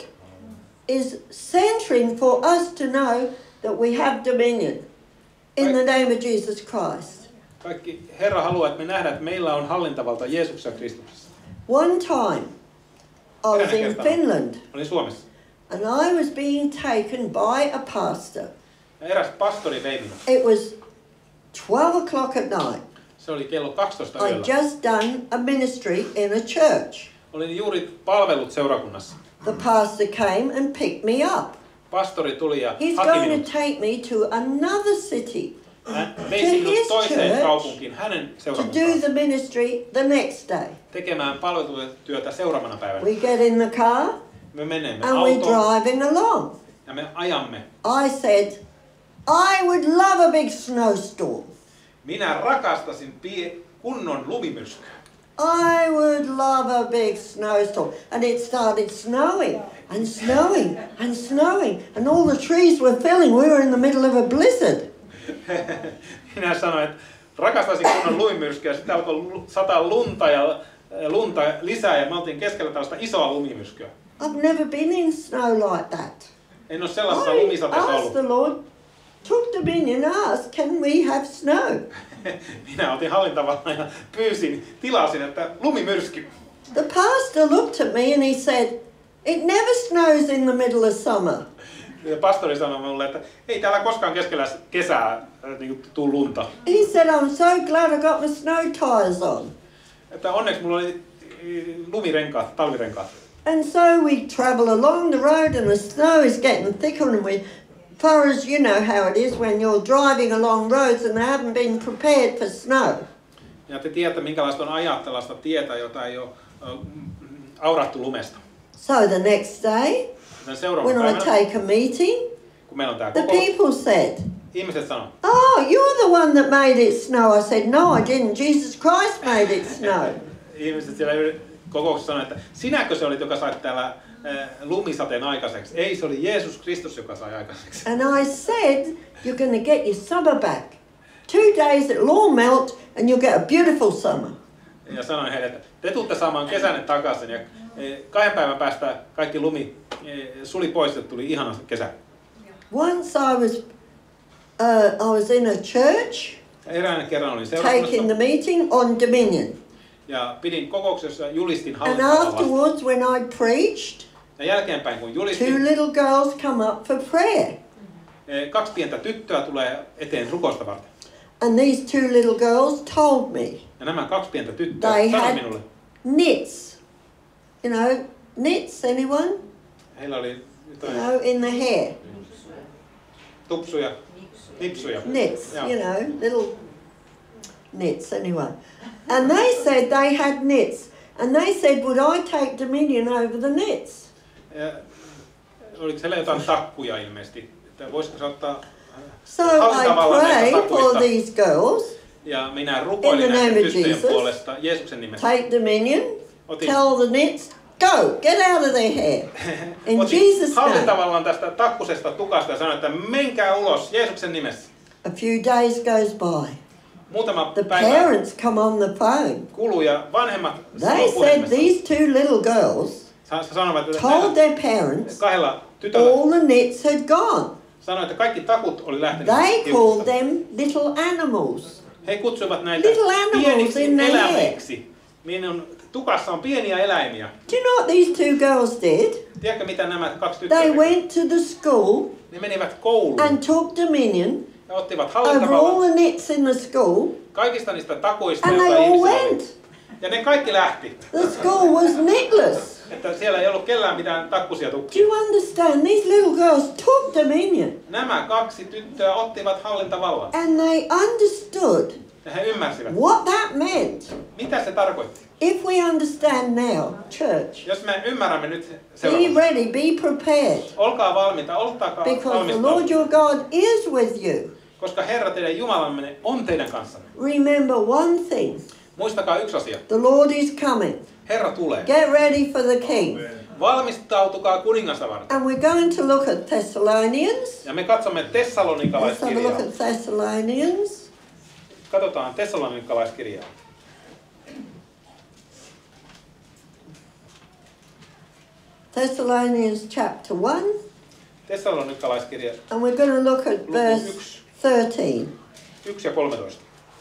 is centering for us to know that we have dominion in the name of Jesus Christ. Kaikki Herra haluaa, että me nähdään, että meillä on hallintavalta Jeesuksessa Kristuksessa. One time I was in Finland Olin Suomessa. and I was being taken by a pastor. Ja eräs pastori vei minut. It was 12 o'clock at night. Se oli kello 12 I'd yöllä. just done a ministry in a church. Olin juuri palvellut seurakunnassa. The pastor came and picked me up. Pastori tuli ja He's haki going minut. to take me to another city Hän veisi minut toiseen kaupunkiin hänen to seurakuntaan do the ministry the next day. tekemään palvelutyötä seuraavana päivänä. We get in the car Me menemme and we're autoon driving along. ja me ajamme. I said, I would love a big snowstorm. Minä rakastasin kunnon lumimyrskyä. I would love a big snowstorm. And it started snowing and snowing and snowing. And all the trees were filling. We were in the middle of a blizzard. Minä sanoin, että rakastaisin kunnon lumimyrskyä. Sitten alkoi sataa lunta ja lunta lisää ja me oltiin keskellä tällaista isoa lumimyrskyä. I've never been in snow like that. En ole sellaisessa I lumisateessa asked ollut. the Lord, took dominion and asked, can we have snow? Minä otin hallintavallan ja tilasin, että lumimyrsky. The pastor looked at me and he said, it never snows in the middle of summer. Ja pastori sanoi minulle, että ei täällä koskaan keskellä kesää niin tuu lunta. He said, I'm so glad I got my snow tires on. Että onneksi mulla oli lumirenkaat, talvirenkaat. And so we travel along the road and the snow is getting thicker and we, far as you know how it is when you're driving along roads and they haven't been prepared for snow. Ja te tiedätte, minkälaista on ajaa tällaista tietä, jota ei ole aurattu lumesta. So the next day, when I take a meeting, kun meillä on tää the kokous, people said, ihmiset sanoo, oh, you're the one that made it snow. I said, no, I didn't. Jesus Christ made it snow. ihmiset siellä kokouksessa sanoo, että sinäkö se olit, joka sait täällä lumisateen aikaiseksi? Ei, se oli Jeesus Kristus, joka sai aikaiseksi. And I said, you're going to get your summer back. 2 days it'll all melt and you'll get a beautiful summer. Ja sanoin heille, että te tuutte saamaan kesänne takaisin ja 2 päivän päästä kaikki lumi suli pois, että tuli ihana kesä. Once I was in a church Eräänä kerran olin taking the seurakunnassa meeting on dominion. ja pidin kokouksessa, julistin And hallintavallasta. afterwards, when I preached, Ja jälkeenpäin kun 2 julistin, little girls come up for prayer. 2 pientä tyttöä tulee eteen rukousta varten. And these 2 little girls told me Ja nämä 2 pientä tyttöä they sanoi had minulle, knits. You know, knits, anyone? heillä oli You jotain know, in the hair. tupsuja, nipsuja. Knits, Joo. you know, little knits anyway. And they said they had knits. And they said, would I take dominion over the knits? Ja, oliko siellä jotain takkuja ilmeisesti? Että voisiko se ottaa So I hallintavallan näistä prayed for takuista? these girls, Ja minä In rukoilin the name näiden of tyttöjen Jesus. puolesta Jeesuksen nimessä. take dominion, Otin, tell the knits, go, get out of their hair. In otin Jesus' name. hallintavallan tästä takkusesta tukasta ja sanoin, että menkää ulos Jeesuksen nimessä. A few days goes by. Muutama The päivä parents come on the phone. kuluu ja vanhemmat They sanoo said puhelimessa. these 2 little girls Sanovat, että told näillä their parents 2 tytöllä all the knits had gone. sanoi, että kaikki takut oli lähtenyt They called tiukusta. them little animals. He kutsuivat näitä Little animals pieniksi in their hair. eläimiksi. Minun tukassa on pieniä eläimiä. Do you know what these 2 girls did? Tiedätkö mitä nämä 2 tyttöä They tekivät? went to the school Ne menivät kouluun and took dominion ja ottivat over all hallintavallan the knits in the school, kaikista niistä takuista, and they joita all ihmisillä oli. went. Ja ne kaikki lähti. The school was knitless. Että siellä ei ollut kellään mitään takkusia Do tukkia. you understand? These little girls took dominion Nämä 2 tyttöä ottivat hallintavallan. and they understood Ja he ymmärsivät, what that meant. mitä se tarkoitti. If we understand now, church, Jos me ymmärrämme nyt be seuraavasti. ready, be prepared, Olkaa valmiita, olkaa because the valmiita. Lord your God is with you. Koska Herra teidän Jumalamme on teidän kanssanne. Remember one thing, Muistakaa yksi asia. the Lord is coming. Herra tulee. Get ready for the King. Valmistautukaa kuningasta varten. And we're going to look at Thessalonians. Ja me katsomme Let's have a look Tessalonikalaiskirjaa. at Thessalonians. Katsotaan Tessalonikalaiskirjaa. Thessalonians chapter 1. Tessalonikalaiskirja And we're going to look at luku verse 1, 13. 1 ja 13.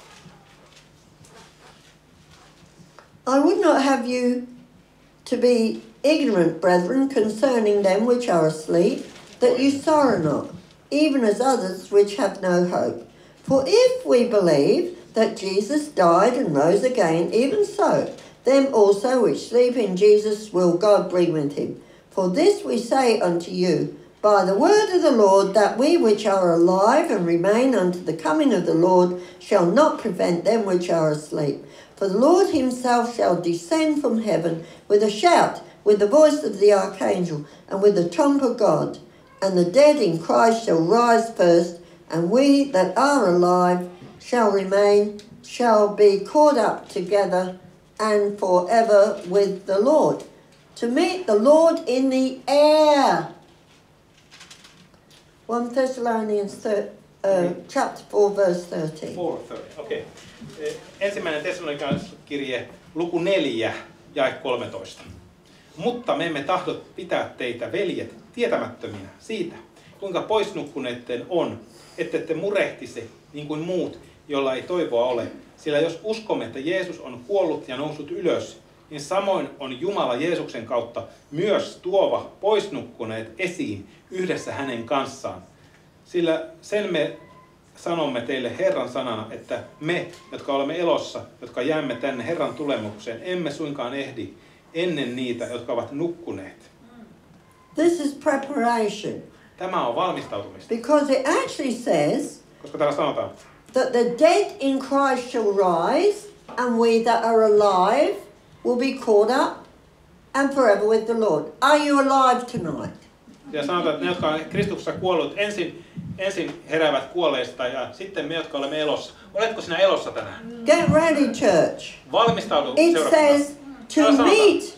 I would not have you to be ignorant, brethren, concerning them which are asleep, that you sorrow not, even as others which have no hope. For if we believe that Jesus died and rose again, even so, them also which sleep in Jesus will God bring with him. For this we say unto you, by the word of the Lord, that we which are alive and remain unto the coming of the Lord shall not prevent them which are asleep. For the Lord himself shall descend from heaven with a shout, with the voice of the archangel, and with the trump of God. And the dead in Christ shall rise first, and we that are alive shall remain, shall be caught up together and forever with the Lord, to meet the Lord in the air. 1 Thessalonians chapter 4 verse 13. 4:30, okei. Ensimmäinen Tessalonikalaiskirje, luku 4, jae 13. Mutta me emme tahdo pitää teitä, veljet, tietämättöminä siitä, kuinka poisnukkuneitten on, ette te murehtisi niin kuin muut, jolla ei toivoa ole. Sillä jos uskomme, että Jeesus on kuollut ja noussut ylös, niin samoin on Jumala Jeesuksen kautta myös tuova poisnukkuneet esiin yhdessä hänen kanssaan. Sillä sen me sanomme teille Herran sanana, että me, jotka olemme elossa, jotka jäämme tänne Herran tulemukseen, emme suinkaan ehdi ennen niitä, jotka ovat nukkuneet. This is preparation. Tämä on valmistautumista. Because it actually says Koska täällä sanotaan, that the dead in Christ shall rise, and we that are alive will be caught up and forever with the Lord. Are you alive tonight? ja sanotaan, että ne, jotka on Kristuksessa kuollut, ensin heräävät kuolleista ja sitten me, jotka olemme elossa. Oletko sinä elossa tänään? Get ready, church. Valmistaudu It seurakuntaan. says to meet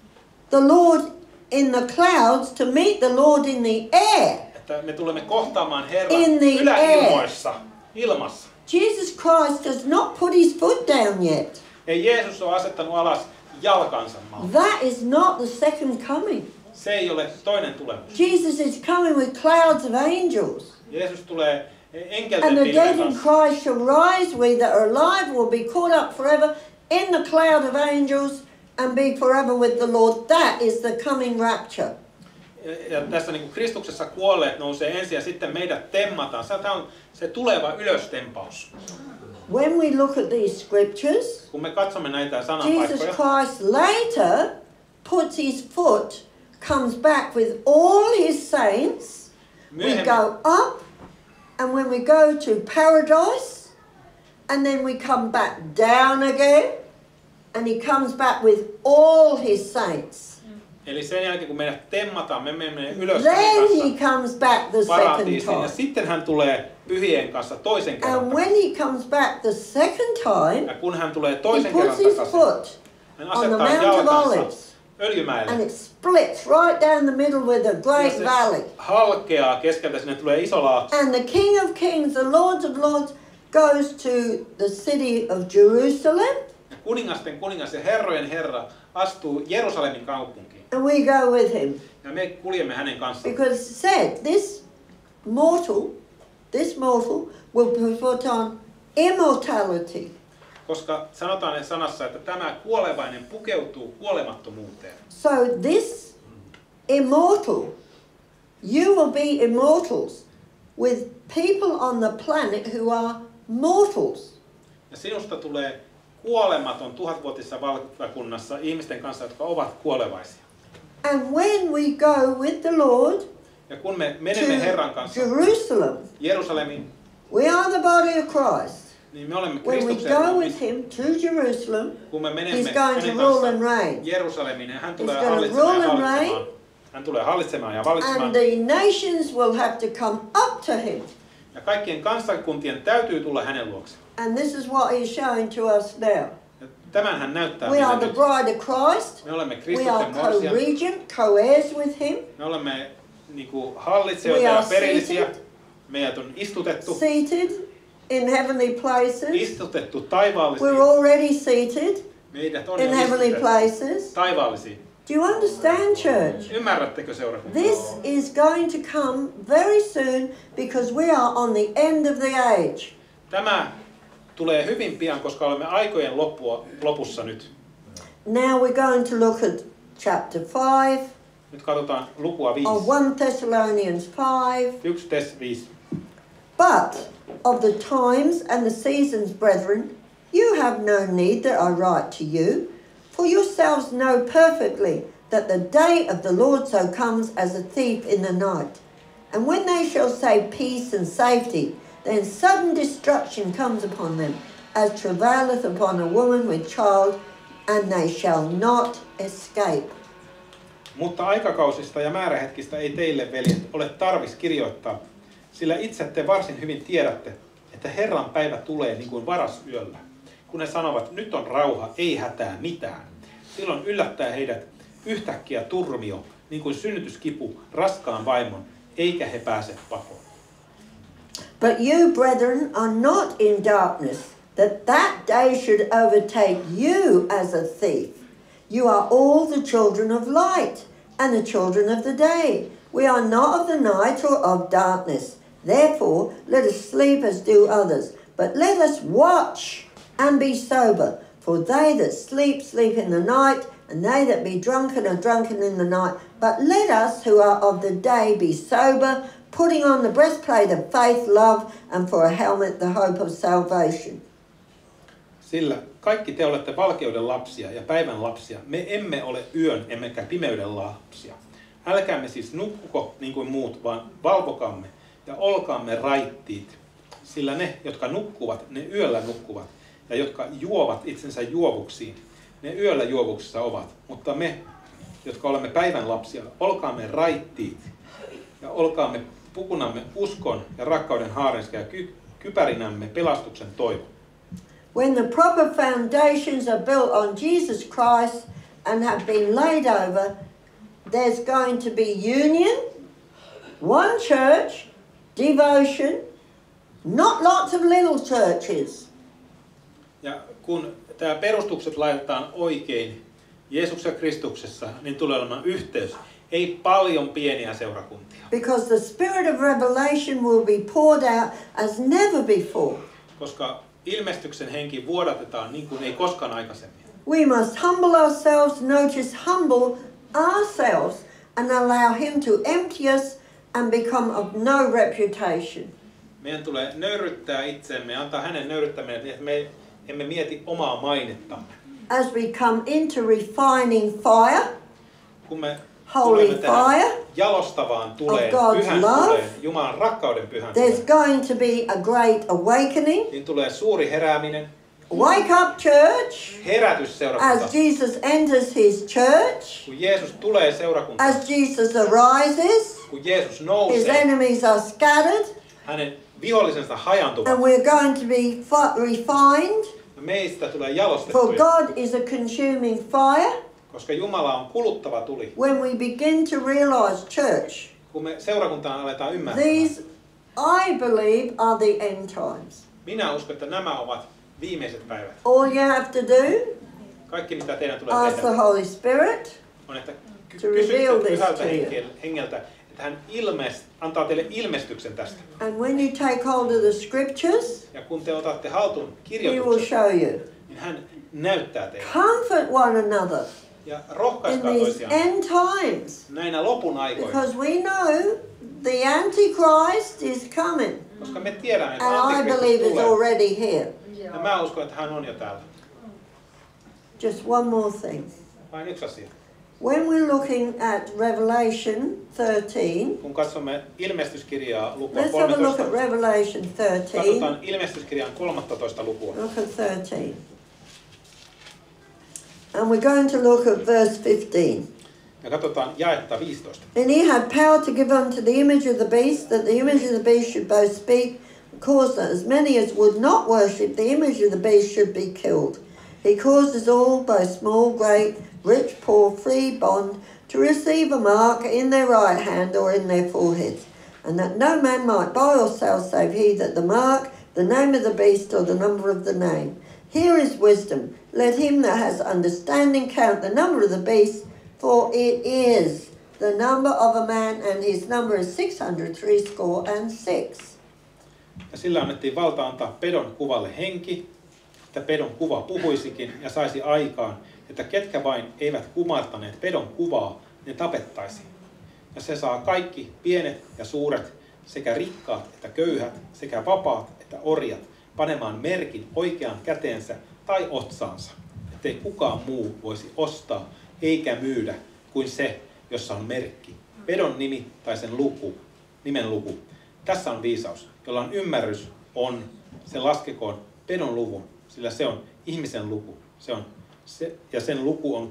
the Lord in the clouds, to meet the Lord in the air. Että me tulemme kohtaamaan Herran In the yläilmoissa, ilmassa. Jesus Christ has not put his foot down yet. Ei Jeesus ole asettanut alas jalkansa maahan. That is not the second coming. Se ei ole toinen tulemus. Jesus is coming with clouds of angels. Jeesus tulee And enkelten the dead pilven in kanssa. Christ shall rise, we that are alive will be caught up forever in the cloud of angels and be forever with the Lord. That is the coming rapture. Ja tässä niin kuin Kristuksessa kuolleet nousee ensin ja sitten meidät temmataan. Tämä on se tuleva ylöstempaus. When we look at these scriptures, Kun me katsomme näitä Jesus sananpaikkoja, Christ later puts his foot, comes back with all his saints. We myöhemmin, go up, and when we go to paradise, and then we come back down again, and he comes back with all his saints. eli sen jälkeen kun meidät temmataan, me menemme ylös Then hänen he kanssa comes back the second paratiisiin ja time. sitten hän tulee pyhien kanssa toisen kerran And when he comes back the second time, ja kun hän tulee he toisen kerran puts his takaisin, foot hän on the asettaa Mount of jalkansa Olives, öljymäelle. and it splits right down the middle with a Ja great se valley. halkeaa keskeltä, sinne tulee iso laakso. And the King of Kings, the Lord of Lords, goes to the city of Jerusalem, Ja kuningasten kuningas ja herrojen herra astuu Jerusalemin kaupunkiin. and we go with him. Ja me kuljemme hänen kanssaan. Because it said this mortal will put on immortality. Koska sanotaan sanassa, että tämä kuolevainen pukeutuu kuolemattomuuteen. So this immortal, you will be immortals with people on the planet who are mortals. Ja sinusta tulee kuolematon tuhatvuotisessa valtakunnassa ihmisten kanssa, jotka ovat kuolevaisia. And when we go with the Lord Ja kun me menemme Herran to kanssa Jerusalem, Jerusalemiin, we are the body of Christ. niin me olemme When we Kristuksen go ruumis. with him to Jerusalem, Kun me he's menemme going to hänen rule and kanssaan reign. Jerusalemiin, hän tulee He's gonna hallitsemaan ja rule and valitsemaan. Hän tulee hallitsemaan ja valitsemaan. And the nations will have to come up to him. Ja kaikkien kansakuntien täytyy tulla hänen luokseen. And this is what he's showing to us now. Ja tämän hän näyttää We are meille the nyt. bride of Christ. Me olemme We are Kristuksen morsian. co-regent, co-heirs with him, Me olemme niinku hallitsijoita We ja are perillisiä. seated. Meidät on istutettu. seated in heavenly places. Istutettu taivaallisiin. We're already seated Meidät on in jo heavenly istutettu places. taivaallisiin. Do you understand, church? Ymmärrättekö seurakunta? This is going to come very soon because we are on the end of the age. Tämä tulee hyvin pian, koska olemme aikojen lopussa nyt. Now we're going to look at chapter 5 Nyt katsotaan lukua 5. of 1 Thessalonians 5. 1 Tess 5. But of the times and the seasons, brethren, you have no need that I write to you, for yourselves know perfectly that the day of the Lord so comes as a thief in the night. And when they shall say peace and safety, then sudden destruction comes upon them, as travaileth upon a woman with child, and they shall not escape. Mutta aikakausista ja määrähetkistä ei teille, veljet, ole tarvis kirjoittaa, sillä itse te varsin hyvin tiedätte, että Herran päivä tulee niin kuin varasyöllä. Kun ne sanovat, nyt on rauha, ei hätää mitään. Silloin yllättää heidät yhtäkkiä turmio, niin kuin synnytyskipu raskaan vaimon, eikä he pääse pakoon. But you, brethren, are not in darkness, that day should overtake you as a thief. You are all the children of light and the children of the day. We are not of the night or of darkness. Therefore, let us sleep as do others. But let us watch and be sober. For they that sleep, sleep in the night, and they that be drunken are drunken in the night. But let us who are of the day be sober, putting on the breastplate of faith, love, and for a helmet the hope of salvation. Sillä kaikki te olette valkeuden lapsia ja päivän lapsia. Me emme ole yön emmekä pimeyden lapsia. Älkäämme siis nukkuko niin kuin muut, vaan valvokaamme ja olkaamme raittiit. Sillä ne, jotka nukkuvat, ne yöllä nukkuvat. Ja jotka juovat itsensä juovuksiin, ne yöllä juovuksissa ovat. Mutta me, jotka olemme päivän lapsia, olkaamme raittiit. Ja olkaamme pukunamme uskon ja rakkauden haarenska ja kypärinämme pelastuksen toivon. When the proper foundations are built on Jesus Christ and have been laid over, there's going to be union, one church, devotion, not lots of little churches. Ja kun tämä perustukset laitetaan oikein Jeesuksessa Kristuksessa, niin tulee olemaan yhteys. Ei paljon pieniä seurakuntia. Because the spirit of revelation will be poured out as never before. Koska ilmestyksen henki vuodatetaan niin kuin ei koskaan aikaisemmin. We must humble ourselves, notice humble ourselves, and allow him to empty us and become of no reputation. Meidän tulee nöyryttää itseämme ja antaa hänen nöyryttämään, että me emme mieti omaa mainettamme. As we come into refining fire, kun me holy tulemme tähän fire, jalostavaan tuleen, of God's pyhän love, tuleen, Jumalan rakkauden pyhän there's tuleen, going to be a great awakening. niin tulee suuri herääminen, Wake up, church, herätys seurakunta. as Jesus enters his church, Kun Jeesus tulee seurakuntaan, as Jesus arises, kun Jeesus his nousee, enemies are scattered, hänen vihollisensa hajantuvat, and we're going to be refined. ja meistä tulee For jalostettuja, God is a consuming fire. koska Jumala on kuluttava tuli. When we begin to realize, church, Kun me seurakuntaan aletaan ymmärtää, these, I believe, are the end times. minä uskon, että nämä ovat viimeiset päivät. All you have to do, Kaikki mitä teidän tulee ask the tehdä, Holy Spirit on, että to reveal kysytte this pyhältä to you. hengeltä, että hän antaa teille ilmestyksen tästä. And when you take hold of the scriptures, Ja kun te otatte haltuun he will kirjoituksen, show you. niin hän näyttää teille. Comfort one another Ja in rohkaiskaa these toisiaan end times. näinä lopun aikoina. Because we know the Antichrist is coming. Koska me tiedämme, että And I Antikristus believe it's tulee. already here. Ja mä uskon, että hän on jo täällä. Just one more thing. Vain yksi asia. When we're looking at Revelation 13, Kun katsomme ilmestyskirjaa lukua let's have a look 13, at Revelation 13. katsotaan ilmestyskirjan 13 lukua. Look at 13. And we're going to look at verse 15. Ja katsotaan jaetta 15. And he had power to give unto the image of the beast, that the image of the beast should both speak, and cause that as many as would not worship the image of the beast should be killed. He causes all, both small, great, rich, poor, free, bond, to receive a mark in their right hand or in their foreheads, and that no man might buy or sell save he that the mark, the name of the beast, or the number of the name. Here is wisdom. Let him that has understanding count the number of the beast, for it is the number of a man, and his number is 666. Ja sillä annettiin valta antaa pedon kuvalle henki, että pedon kuva puhuisikin ja saisi aikaan, että ketkä vain eivät kumartaneet pedon kuvaa, ne tapettaisiin. Ja se saa kaikki pienet ja suuret, sekä rikkaat että köyhät, sekä vapaat että orjat, panemaan merkin oikeaan käteensä tai otsaansa, ettei kukaan muu voisi ostaa eikä myydä kuin se, jossa on merkki, pedon nimi tai sen luku, nimen luku. Tässä on viisaus, jolla on ymmärrys, se laskekoon pedon luvun, sillä se on ihmisen luku. Ja sen luku on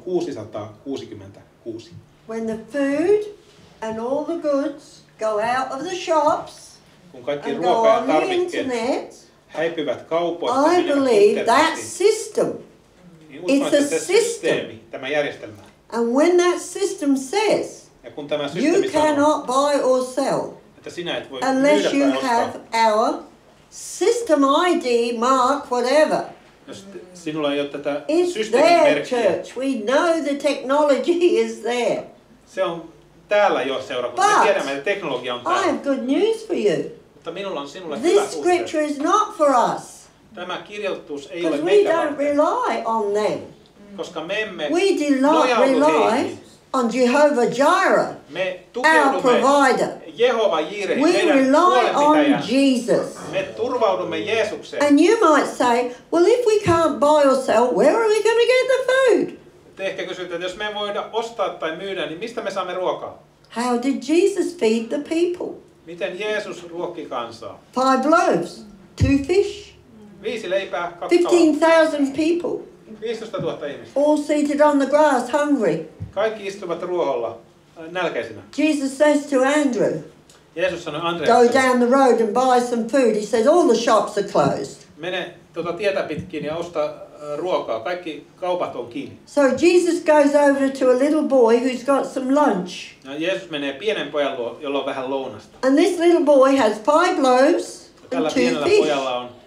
666. When the food and all the goods go out of the shops Kun kaikki and go ruoka ja on the tarvikkeet internet, häipyvät kaupoista, I believe that system. niin uskon, it's a että se system. systeemi, tämä järjestelmä. And when that system says Ja kun tämä you systeemi sanoo, cannot buy or sell että sinä et voi unless myydä you tai have ostaa, our system ID mark whatever. jos sinulla ei ole tätä It's systeemin there, merkkiä, church. We know the technology is there. se on täällä jo seurakunta. But Me tiedämme, että teknologia on I täällä. have good news for you. Mutta minulla on sinulle hyvä This uutinen. scripture is not for us Tämä kirjoitus ei ole because we meitä don't varten, rely on them. koska me emme We do not nojaudu rely heihin. on Jehovah Jireh, Me our tukeudumme provider. Jehova Jireh, We meidän rely on huolenpitäjä. Jesus. Me turvaudumme Jeesukseen. And you might say, well, if we can't buy or sell, where are we going to get the food? Te ehkä kysytte, että jos me ei voida ostaa tai myydä, niin mistä me saamme ruokaa? How did Jesus feed the people? Miten Jeesus ruokki kansaa? 5 loaves, 2 fish, 5 leipää, 2 kalaa. 15,000 people, 15 000 ihmistä. all seated on the grass, hungry. Kaikki istuvat ruoholla nälkäisinä. Jesus says to Andrew, Jeesus sanoi go Andreakselle, down the road and buy some food. He says, all the shops are closed. mene tietä pitkin ja osta ruokaa. Kaikki kaupat on kiinni. So Jesus goes over to a little boy who's got some lunch. Ja Jeesus menee pienen pojan luo, jolla on vähän lounasta. And this little boy has 5 loaves Tällä and 2 pienellä fish. pojalla on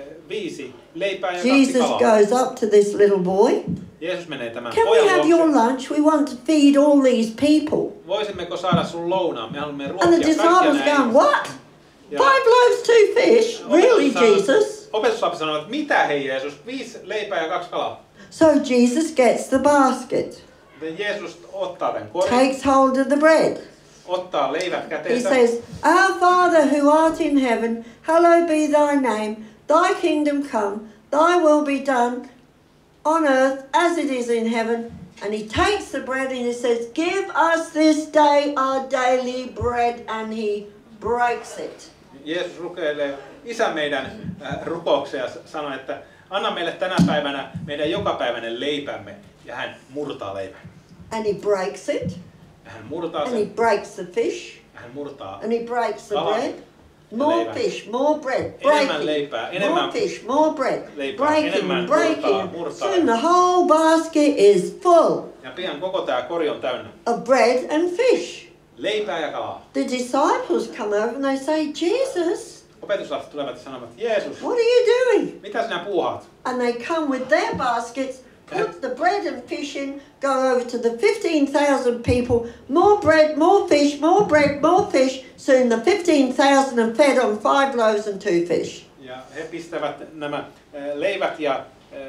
5 leipää ja 2 Jesus kalaa. goes up to this little boy. Jeesus menee tämän Can we pojan have your luokse. lunch? We want to feed all these people. Voisimmeko saada sun lounaan? Me haluamme And the ruokkia kaikkia disciples näitä. going, what? Ja 5 loaves, 2 fish? Really, Jesus? Opetusappi sanoi, että mitä hei Jeesus? 5 leipää ja 2 kalaa. So Jesus gets the basket, Joten Jeesus ottaa tämän korin, takes hold of the bread. ottaa leivät He käteensä. says, Our Father who art in heaven, hallowed be thy name. Thy kingdom come, thy will be done on earth as it is in heaven. And he takes the bread and he says, give us this day our daily bread. And he breaks it. Jeesus rukoilee Isä meidän rukouksia ja sanoo, että anna meille tänä päivänä meidän jokapäiväinen leipämme. Ja hän murtaa leivän. And he breaks it. Ja hän murtaa And he sen. breaks the fish. Ja hän murtaa And he breaks the kalan. bread. More leivän. fish, more bread, Enemmän breaking. leipää, More enemmän fish, more bread, leipää, breaking, enemmän breaking. murtaa. Soon the whole basket is full Ja pian koko tämä kori on täynnä. of bread and fish. Leipää ja kalaa. The disciples come over and they say, Jesus, Opetuslapset tulevat ja sanovat, Jeesus, what are you doing? mitä sinä puuhaat? And they come with their baskets, put the bread and fish in, go over to the 15,000 people, more bread, more fish, more bread, more fish. Soon the 15,000 are fed on 5 loaves and 2 fish. Ja he pistävät nämä leivät ja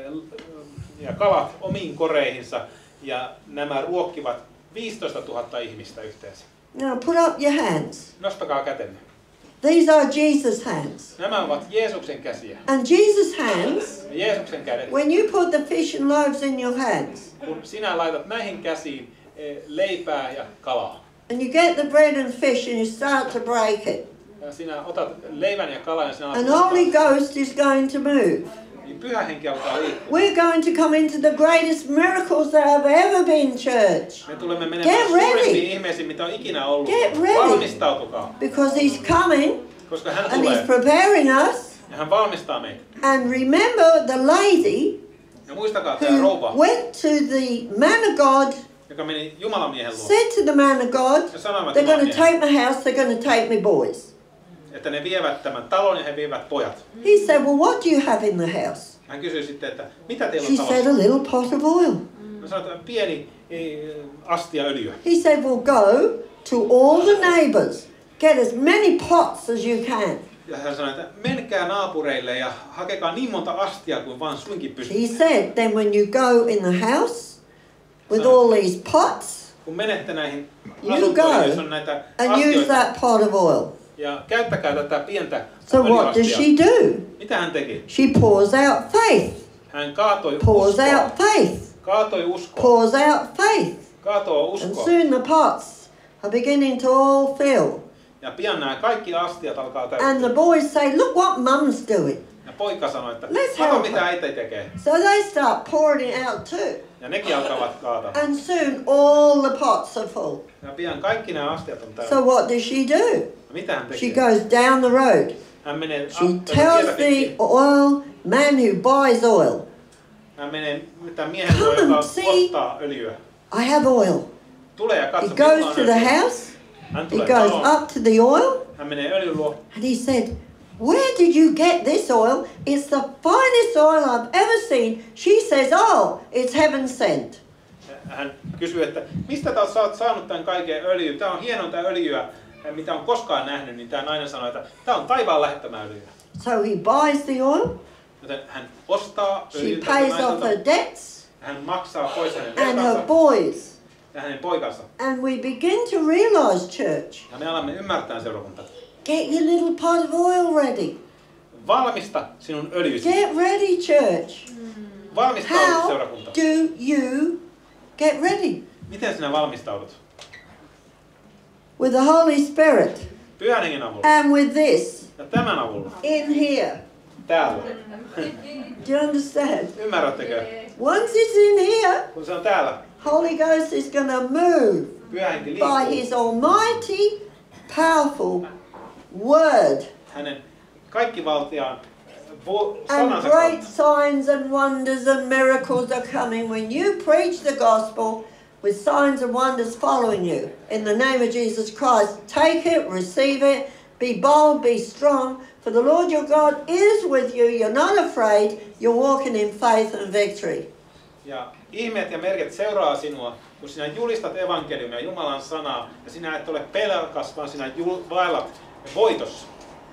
kalat omiin koreihinsa ja nämä ruokkivat 15 000 ihmistä yhteensä. Now put up your hands. Nostakaa kätenne. These are Jesus' hands. Nämä ovat Jeesuksen käsiä. And Jesus' hands, Ja Jeesuksen kädet. when you put the fish and loaves in your hands, Kun sinä laitat näihin käsiin leipää ja kalaa. and you get the bread and fish and you start to break it, Ja sinä otat leivän ja kalan ja sinä and alat Holy muuttaa, Ghost is going to move. niin Pyhä Henki alkaa liikkua. We're going to come into the greatest miracles that have ever been, church. Me tulemme menemään Get ready. suurimpiin ihmeisiin, mitä on ikinä ollut. Get ready. Valmistautukaa, Because he's coming koska hän and he's tulee preparing us. ja hän valmistaa meitä. And remember the lady Ja muistakaa tämä who rouva, went to the man of God, joka meni Jumalan miehen luo said to the man of God, ja sanoivat they're Jumalan going to miehelle, take my house, they're going to take me boys. että ne vievät tämän talon ja he vievät pojat. He said, well, what do you have in the house? Hän kysyi sitten, että mitä teillä She on said, talossa? a little pot of oil. Mä sanoin, että pieni astia öljyä. He said, well, go to all the neighbours. Get as many pots as you can. Ja hän sanoi, että menkää naapureille ja hakekaa niin monta astia kuin vaan suinkin pystyy. He said, then when you go in the house with all these pots, Kun menette näihin You asuntoihin, go jos on näitä and use astioita, that pot of oil. ja käyttäkää tätä pientä So what does öljyastiaa. she do? Mitä hän teki? She pours out faith, Hän kaatoi pours uskoa. out faith, Kaatoi uskoa. pours out faith. Kaatoo And uskoa. soon the pots are beginning to all fill. Ja pian nämä kaikki astiat alkaa And the täyttyä. boys say, look what mum's doing. Ja poika sanoi, että Let's kato help mitä her. äiti tekee. So they start pouring it out too. Ja nekin alkavat kaataa. And soon all the pots are full. Ja pian kaikki nämä astiat on täynnä. So what does she do? Mitä hän She tekee? goes down the road. Hän menee She tells the oil man who buys oil, Hän menee tämän miehen luo, Come joka and see. ostaa öljyä. I have oil. Tulee ja He katso, minulla goes on to the öljyä. house. Hän He tulee goes taloon. up to the oil. Hän menee öljyn luo. And he said, where did you get this oil? It's the finest oil I've ever seen. She says, oh, it's heaven sent. Hän kysyy, että mistä sä oot saanut tämän kaiken öljyn? Tämä on hienointa öljyä, mitä on koskaan nähnyt. Niin tämä nainen sanoi, että tämä on taivaan lähettämää öljyä. So he buys the oil. Joten hän ostaa She öljyä pays off her debts hän maksaa pois hänen and her velkansa boys. ja hänen poikansa. And we begin to realize, church, Ja me alamme ymmärtää seurakuntaa. get your little pot of oil ready. Valmista sinun öljysi. Get ready, church. Valmistaudu How seurakunta. do you get ready? Miten sinä valmistaudut? With the Holy Spirit Pyhän hengen avulla. and with this Ja tämän avulla. in here. Täällä. Do you understand? Ymmärrättekö? Once it's in here, Kun se on täällä. Holy Ghost is going to move Pyhä henki by liikkuu. his almighty, powerful word. Hänen kaikkivaltiaan And sanansa great kautta. signs and wonders and miracles are coming when you preach the gospel with signs and wonders following you. In the name of Jesus Christ, take it, receive it, be bold, be strong, for the Lord your God is with you. You're not afraid, you're walking in faith and victory. Ja ihmeet ja merkit seuraa sinua, kun sinä julistat evankeliumia, Jumalan sanaa, ja sinä et ole pelkäs, vaan sinä vaellat voitossa.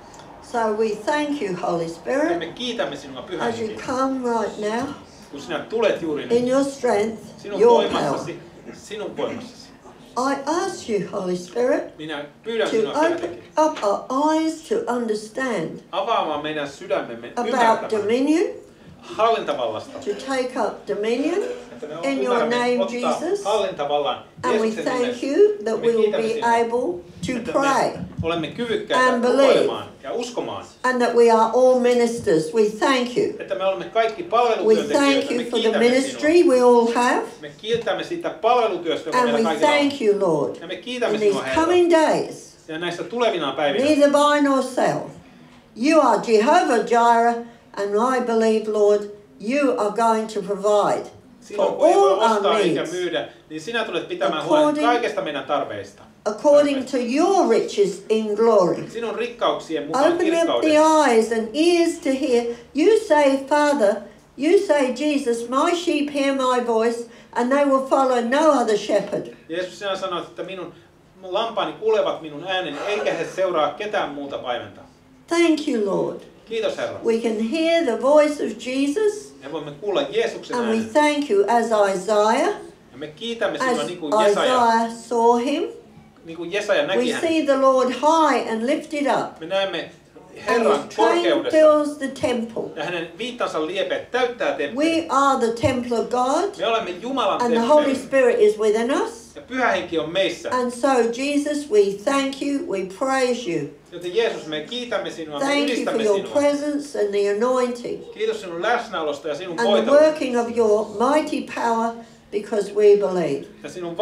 So we thank you, Holy Ja Spirit, me kiitämme sinua, Pyhä as you Henki, come right now kun sinä tulet juuri in nyt, your strength, sinun your power. voimassasi, sinun voimassasi. I ask you, Holy Spirit, Minä pyydän to sinua, Pyhä open Henki, up our eyes to understand avaamaan meidän sydämemme about ymmärtämään dominion, hallintavallasta. to take up dominion, Että me in your ymmärrämme name, ottaa Jesus. hallintavallan and we Jeesuksen thank nimessä. you that Me we will kiitämme be sinua, able to että pray, me olemme kyvykkäitä and believe. rukoilemaan ja uskomaan. and that we are all ministers. We thank you. Että me olemme kaikki We palvelutyöntekijöitä. thank you Me for the kiitämme ministry sinua. we all have, Me kiitämme siitä palvelutyöstä, joka and meillä we kaikilla on. thank you, Lord, Ja me kiitämme in these sinua, Herra. coming days. Ja näissä tulevina päivinä. Neither buy nor sell. You are Jehovah Jireh, and I believe, Lord, you are going to provide for Silloin kun ei all voi our ostaa eikä needs myydä, niin sinä tulet pitämään huolen kaikesta meidän tarpeista. according to your riches in glory. Sinun rikkauksien mukaan Open up the kirkkaudessa. eyes and ears to hear. You say, Father, you say, Jesus, my sheep hear my voice, and they will follow no other shepherd. Jeesus, sinä sanoit, että minun lampaani kuulevat minun ääneni, eikä he seuraa ketään muuta paimenta. Thank you, Lord. Kiitos, Herra. We can hear the voice of Jesus, Me voimme kuulla Jeesuksen and we äänen. thank you as Ja Isaiah, me kiitämme sinua as niin kuin Jesaja, Isaiah saw him. niin kuin Jesaja näki We hänet. see the Lord high and lifted up, Me näemme and Herran his train korkeudessa. fills the temple. Ja hänen viittansa liepeet täyttää temppelin. We are the temple of God, Me olemme Jumalan and the Holy temppeli. Spirit is within us. Ja Pyhä Henki on meissä. And so, Jesus, we thank you, we praise you. Joten Jeesus, me kiitämme sinua, me Thank you for ylistämme your sinua. presence and the anointing Kiitos sinun läsnäolosta ja sinun and the voitelusta. working of your mighty power, because we believe. Ja sinun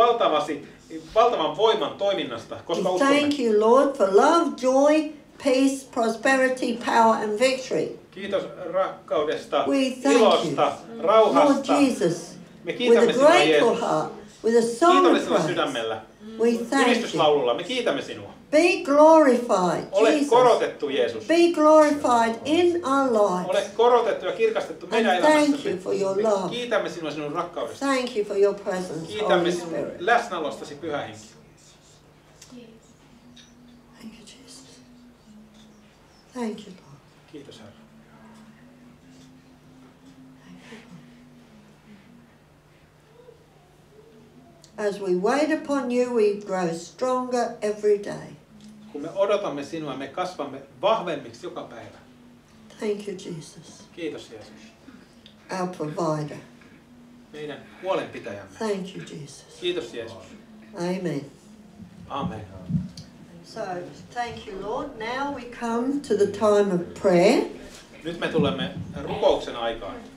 valtavan voiman toiminnasta, koska We uskomme. thank you, Lord, for love, joy, peace, prosperity, power and victory. Kiitos rakkaudesta, We thank ilosta, Lord rauhasta. Jesus, Me with kiitämme a sinua, grateful Jeesus. heart, with a song of Kiitollisella praise. sydämellä, We thank you. ylistyslaululla, me kiitämme sinua. Be glorified, Ole Jesus. korotettu, Jeesus. Be glorified in our Ole lives. korotettu ja kirkastettu meidän And thank elämässämme. you for your Me love. kiitämme sinua sinun rakkaudesta. Thank you for your presence, Kiitämme Holy sinun Spirit. läsnäolostasi, Pyhä Henki. Thank you, Jesus. Thank you, Lord. Kiitos, Herra. Thank you, Lord. As we wait upon you, we grow stronger every day. Kun me odotamme sinua, me kasvamme vahvemmiksi joka päivä. Thank you, Jesus, Kiitos, Jeesus. our provider. Meidän huolenpitäjämme. Thank you, Jesus. Kiitos, Jeesus. Amen. Amen. So, thank you, Lord. Now we come to the time of prayer. Nyt me tulemme rukouksen aikaan.